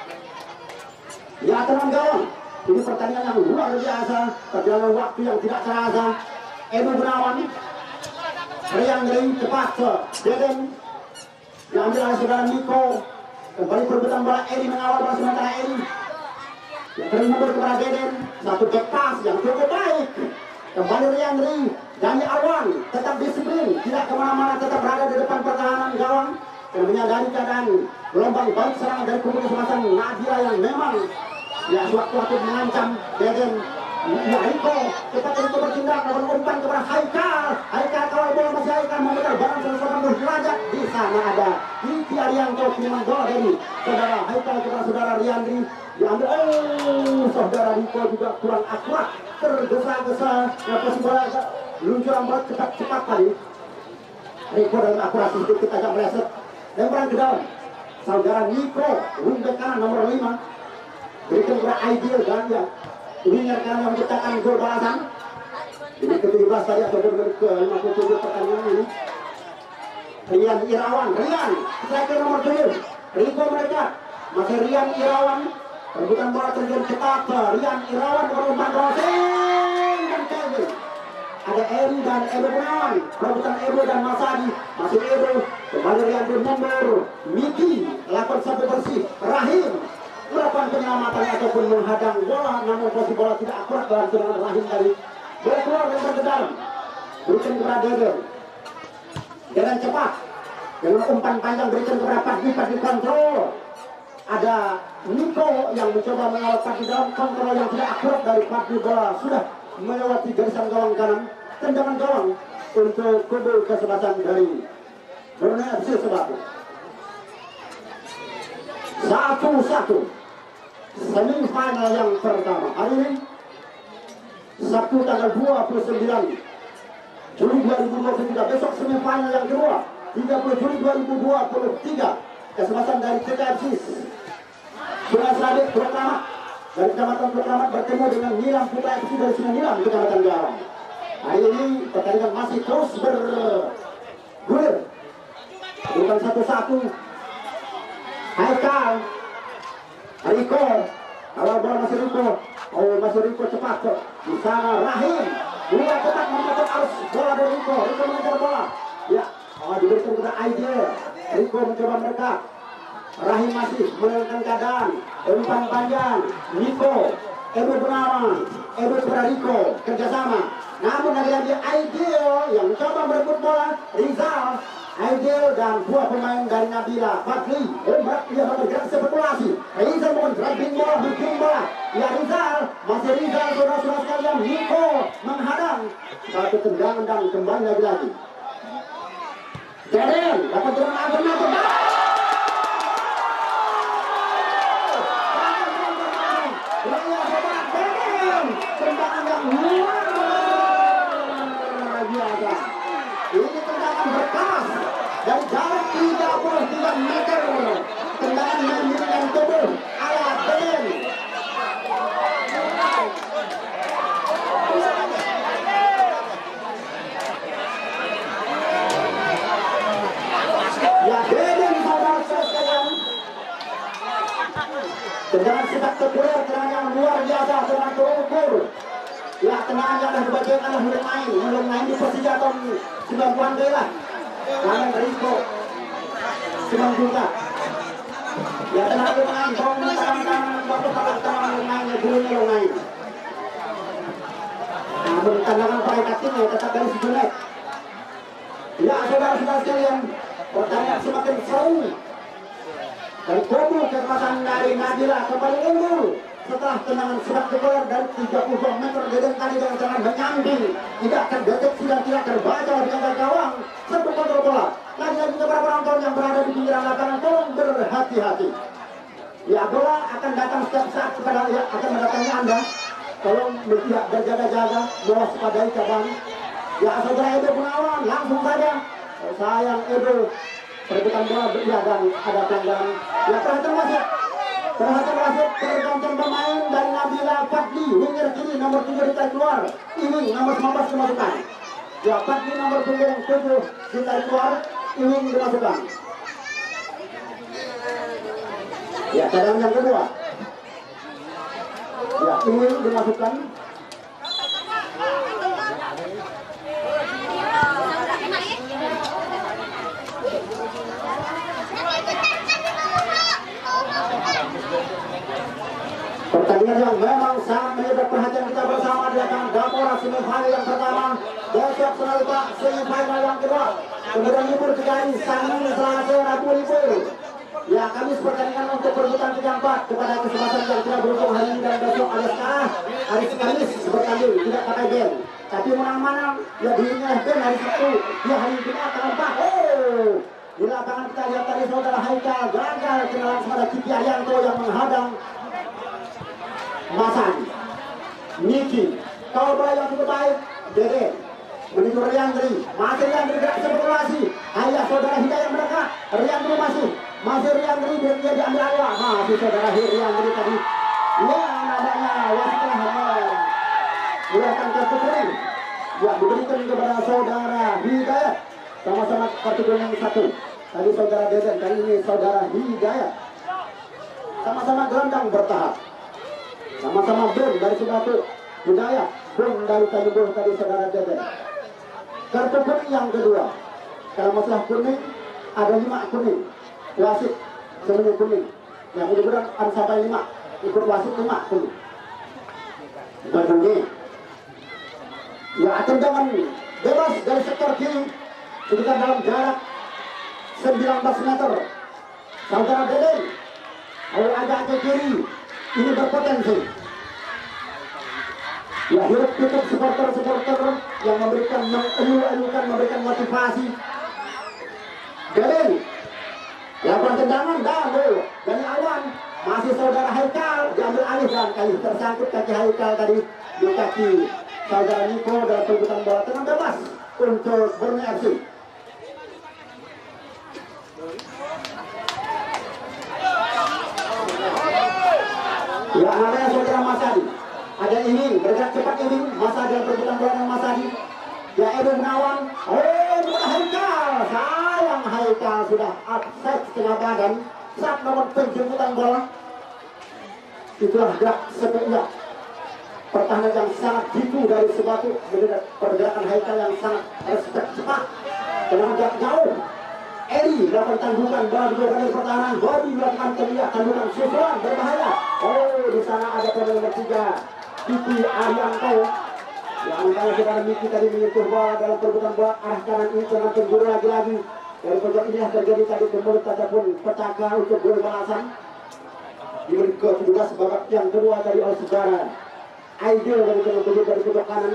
Ya tenang gawang. Ini pertandingan yang luar biasa, perjalanan waktu yang tidak terasa. Edo Gunawan, Rian Dri cepat ke Deden, diambil oleh saudara Niko. Kembali perebutan bola, Edi mengawal bola sementara Edi. Yang sering mundur kepada Deden, satu back pass yang cukup baik. Kembali Rian Dri, Dani Arwan tetap disiplin, tidak kemana-mana, tetap berada di depan pertahanan gawang dan menyadari keadaan gelombang balik serangan dari kubu kesempatan Nadira yang memang ya suatu-suatu mengancam Deden. Ya Riko, cepat Riko bertindak melakukan umpan kepada Haikal. Haikal kalau bola masih Haikal memutar barang seratus delapan puluh derajat. Di sana ada Kiki Arianto kiriman bola dari saudara Haikal kepada saudara Rian Dri. Diambil, oh saudara Riko juga kurang akurat, tergesa-gesa. Lepas bola luncuran bola cepat-cepat tadi. Riko dalam akurasi sedikit agak meleset. Lemparan ke dalam. Saudara Niko, wingback kanan nomor lima. Berikan kepada Ideal dan ya winger kanan yang menciptakan gol balasan. Ini ke tujuh belas tadi ataupun ke lima puluh tujuh pertandingan ini. Rian Irawan, Rian striker nomor tujuh. Riko mereka masih Rian Irawan. Rebutan bola terjun cepat. Rian Irawan berumpan crossing dan Kevin. Ada Eri dan Edo Gunawan. Rebutan Edo dan Masadi. Masih Edo. Kembali Rian mundur. Miki lakukan sapu bersih. Rahim melakukan penyelamatan ataupun menghadang bola, namun posisi bola tidak akurat dalam serangan Rahim tadi. Bola keluar dan ke dalam. Berikan kepada Deden. Deden cepat. Dengan umpan panjang berikan kepada Padli, Padli kontrol. Ada Niko yang mencoba mengawal Padli dalam kontrol yang tidak akurat dari Padli. Bola sudah melewati garisan gawang kanan. Tendangan gawang untuk kubu kesebelasan dari Borneo F C Sepatu. Satu-satu. Semifinal yang pertama hari ini Sabtu tanggal dua puluh sembilan Juli dua ribu dua puluh tiga. Besok semifinal yang kedua tiga puluh Juli dua ribu dua puluh tiga. Kesempatan dari T K F C Sudah Seradik pertama dari Kecamatan Pekramat bertemu dengan Nilam Putra F C dari Sungai Nilam Kecamatan Garong. Hari ini pertandingan masih terus bergulir, bukan satu-satu. Haikal, Riko, awal bola masih Riko, oh masih Riko cepat di sana Rahim, dua cepat memotong arus bola dari Riko, Riko mengejar bola, ya, oh diberikan kepada Aidil, Riko mencoba mereka, Rahim masih menentukan keadaan, umpan panjang, Riko, Edo Gunawan, Edo kepada Riko, kerjasama, namun lagi-lagi Aidil yang mencoba merebut bola, Rizal, Aidil dan dua pemain dari Nabila Fadli Umrat dia bergerak spekulasi. Rizal mohon driving bola, bikin bola. Ya Rizal, masih Rizal saudara-saudara sekalian. Niko menghadang satu tendangan dan kembali lagi-lagi. Deden dapat dengan alternatif. Tendangan yang luar biasa. Ini tendangan berkelas dari jarak tiga puluh tiga meter. Tendangan memiliki tubuh ala Deden. Ya Deden saudara sekalian. Tendangan spektakuler, tendangan yang luar biasa, tendangan terukur. Ya tendangan yang sebagian adalah belum main, belum main di Persija tahun sembilan puluhan lah. Tangan Riko sembilan juta. Ya tendangan belum main, kalau tangan-tangan waktu tangan-tangan belum main, dulunya belum main. Namun tendangan perikatinnya tetap dari sejunet. Ya saudara-saudara sekalian, pertandingan semakin seru. Dari kubu kekuatan dari Nabila kembali unggul setelah tendangan spektakuler dari tiga puluh dua meter. Deden tadi dengan cara menyambing, tidak terdeteksi dan tidak terbaca di angka gawang, sebut kontrol bola. Lagi-lagi beberapa penonton yang berada di pinggiran lapangan tolong berhati-hati. Ya bola akan datang setiap saat kepada ya, akan mendatangi Anda. Tolong tidak berjaga-jaga, mewaspadai cabang. Ya saudara Edo Gunawan langsung saja. Oh, sayang Edo, perebutan bola ya, dan ada pelanggaran. Ya perhatian wasit, perhatian wasit, pergantian pemain dari Nabila Fadli, winger kiri nomor tujuh ditarik keluar, ini nomor sembilan belas dimasukkan. Ya Fadli nomor punggung tujuh ditarik keluar, ini dimasukkan. Ya cadangan yang kedua. Ya ini dimasukkan. Pertandingan yang memang sangat menyedot perhatian kita bersama di lapangan Gapora semifinal yang pertama. Besok selanjutnya semifinal yang kedua. Kemudian libur tiga hari, Senin, Selasa, Rabu libur. Ya Kamis pertandingan untuk perebutan tiga empat kepada kesempatan yang tidak beruntung hari ini dan besok alias ah, hari Kamis bertanding tidak pakai band. Tapi menang-menang ya dirinya band hari Sabtu. Ya hari Jumat tanggal empat. Oh, di lapangan kita lihat tadi saudara Haikal gagal kenalan pada Kiki Arianto yang menghadang Masan, Niki, kau bola yang cukup baik, Dede, menuju Riandri, masih Riandri gerak spekulasi, ayah saudara Hidayah mereka, Riandri masih, masih Riandri dia diambil awal, masih saudara Riandri tadi, ya namanya wasitlah, mulakan kartu kuning, ya diberikan kepada saudara Hidayah, sama-sama kartu kuning satu, tadi saudara Dede, kali ini saudara Hidayah, sama-sama gelandang bertahap. Sama-sama bom dari Sebatu Hidayah, bom dari Tanjung tadi saudara Deden. Kartu kuning yang kedua. Kalau masalah kuning ada lima kuning. Wasit semuanya kuning. Yang mudah-mudahan ada sampai lima. Ikut wasit lima kuning. Begini. Ya tendangan bebas dari sektor kiri sekitar dalam jarak sembilan belas meter. Saudara Deden, kalau agak ke kiri. Ini berpotensi. Ya hidup tutup supporter-supporter yang memberikan mengeluh-elukan, memberikan motivasi. Deden, lakukan tendangan dan oh, dari awan masih saudara Haikal diambil alih dan kali tersangkut kaki Haikal tadi di kaki saudara Niko dalam perebutan bola. Tenang bebas untuk Borneo F C. Ya namanya saudara Ada Iming, bergerak cepat Iming, masa dalam perebutan bola dengan Mas Adi. Ya Edo Gunawan, oh bukan Haikal, sayang Haikal sudah offside setengah badan saat nomor penjemputan bola. Itulah gerak sepeda pertahanan yang sangat jitu dari sebatu pergerakan Haikal yang sangat respect cepat dengan jarak jauh. Eri melakukan tanggukan bola di bagian pertahanan, Bobby melakukan teriak tanggukan susulan berbahaya. Oh di sana ada pemain nomor tiga Titi Arianto yang antara saudara Miki tadi menyentuh bola dalam perebutan bola arah kanan ini dengan penjuru lagi-lagi dari pojok ini terjadi tadi kemudian ataupun petaka untuk gol balasan di menit ke tujuh belas babak yang kedua dari oleh saudara Aidil dari pojok dari pojok kanan.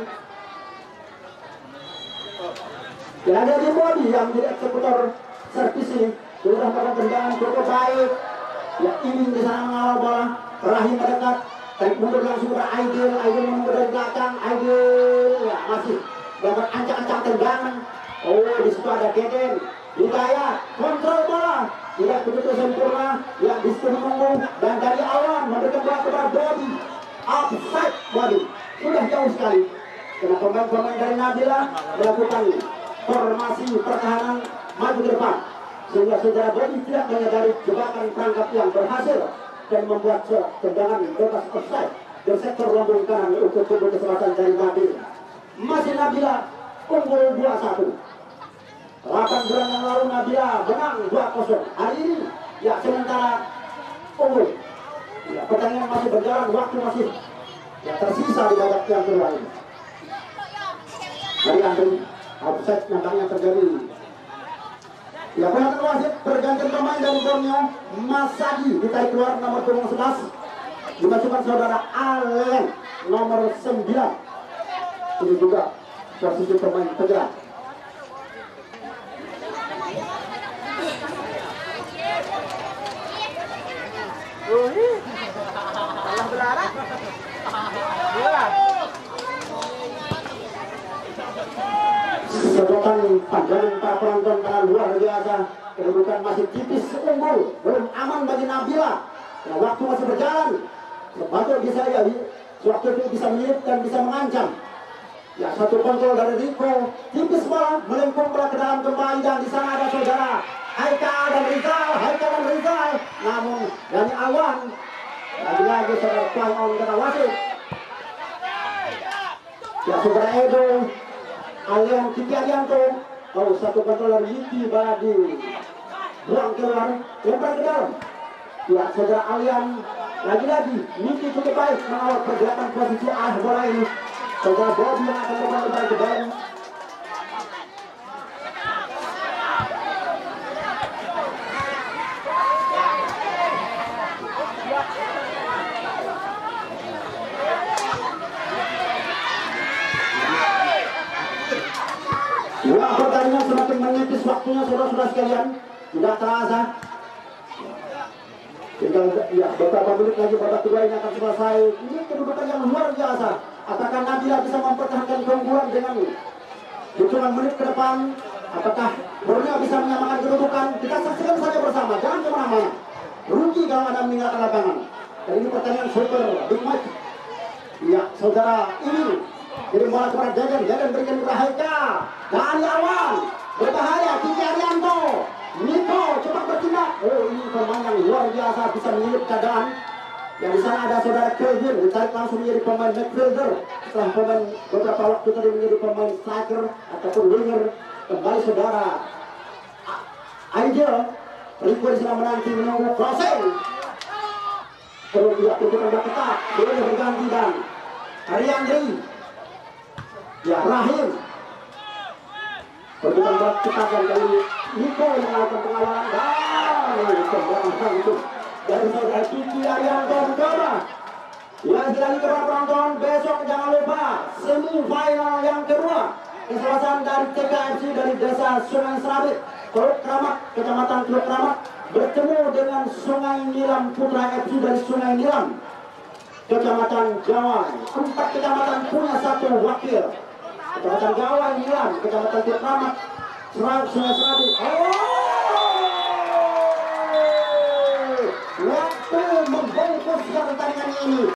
Ya ada di Bobby yang menjadi eksekutor servis ini sudah melakukan tendangan cukup baik. Ya ini di sana mengawal bola, Rahim mendekat, tarik mundur langsung ke Aidil, Aidil menunggu dari belakang, Aidil ya masih dapat ancang-ancang tendangan. Oh di situ ada Keden, Hidayat, kontrol bola, tidak begitu sempurna, ya di situ menunggu dan dari awal memberikan bola kepada Bobby, offside Bobby, sudah jauh sekali. Karena pemain-pemain dari Nabila melakukan formasi pertahanan maju ke depan sehingga saudara Bobby tidak menyadari jebakan perangkap yang berhasil dan membuat tendangan bebas offside dari sektor lambung kanan untuk tubuh kesempatan dari Nabila. Masih Nabila unggul dua satu. delapan bulan yang lalu Nabila menang dua kosong. Hari ini ya sementara unggul. Ya, pertandingan masih berjalan, waktu masih ya tersisa di babak yang kedua ini. Dari Andri offside nampaknya terjadi. Ya penonton wasit pergantian pemain dari Borneo, Mas Sagi ditarik keluar nomor punggung sebelas, dimasukkan saudara Alen nomor sembilan. Ini juga posisi pemain penggerak. Salah berlarak. Iya. Sedotan pandangan para penonton karena luar biasa, kedudukan masih tipis unggul, belum aman bagi Nabila. Nah, waktu masih berjalan, sepatutnya bisa ya, waktu itu bisa menyelip dan bisa mengancam. Ya satu kontrol dari Riko, tipis bola melengkung bola ke dalam kembali dan di sana ada saudara Haikal dan Rizal, Haikal dan Rizal. Namun dari awan lagi-lagi saudara play on kata wasit. Ya saudara Edo Alian Kiki Arianto, oh satu kontrol dari Yiki Badi buang keluar, lempar ke dalam. Ya saudara Alian lagi-lagi Yiki cukup baik mengawal pergerakan posisi arah bola ini. Saudara Bobby yang akan lempar ke dalam. Ya, pertandingan semakin menipis waktunya saudara-saudara sekalian, tidak terasa. Tinggal ya beberapa menit lagi babak kedua ini akan selesai. Ini kedudukan yang luar biasa. Apakah Nabila bisa mempertahankan keunggulan dengan hitungan menit ke depan? Apakah Borneo bisa menyamakan kedudukan? Kita saksikan saja bersama, jangan kemana-mana. Rugi kalau ada meninggalkan lapangan. Dan ini pertandingan super big match. Ya, saudara ini jadi bola kepada Jagan, Jagan berikan kepada Haikal. Dari awal berbahaya Kiki Arianto, Niko cepat bertindak. Oh ini pemain yang luar biasa bisa menyelip keadaan. Yang di sana ada saudara Kelvin ditarik langsung menjadi pemain midfielder setelah pemain beberapa waktu tadi menjadi pemain striker ataupun winger. Kembali saudara Aidil, Riko di sana menanti menunggu crossing. Perlu dia tunjukkan ketat, boleh berganti dan Ariandri. Ya Rahim berbukan buat ketakan dari Niko yang melakukan pengawalan dan pemberantasan itu dari saudara Kiki Arianto mencoba. Yang lagi kepada penonton, besok jangan lupa semifinal yang kedua kesempatan dari T K F C dari desa Sungai Serabit, Teluk Kramat, kecamatan Teluk Kramat bertemu dengan Sungai Nilam Putra F C dari Sungai Nilam, kecamatan Jawai. Empat kecamatan punya satu wakil. Kecamatan Gawai, Nilam, kecamatan Teluk Kramat, Sungai Serabit. Oh, waktu membungkus pertandingan ini.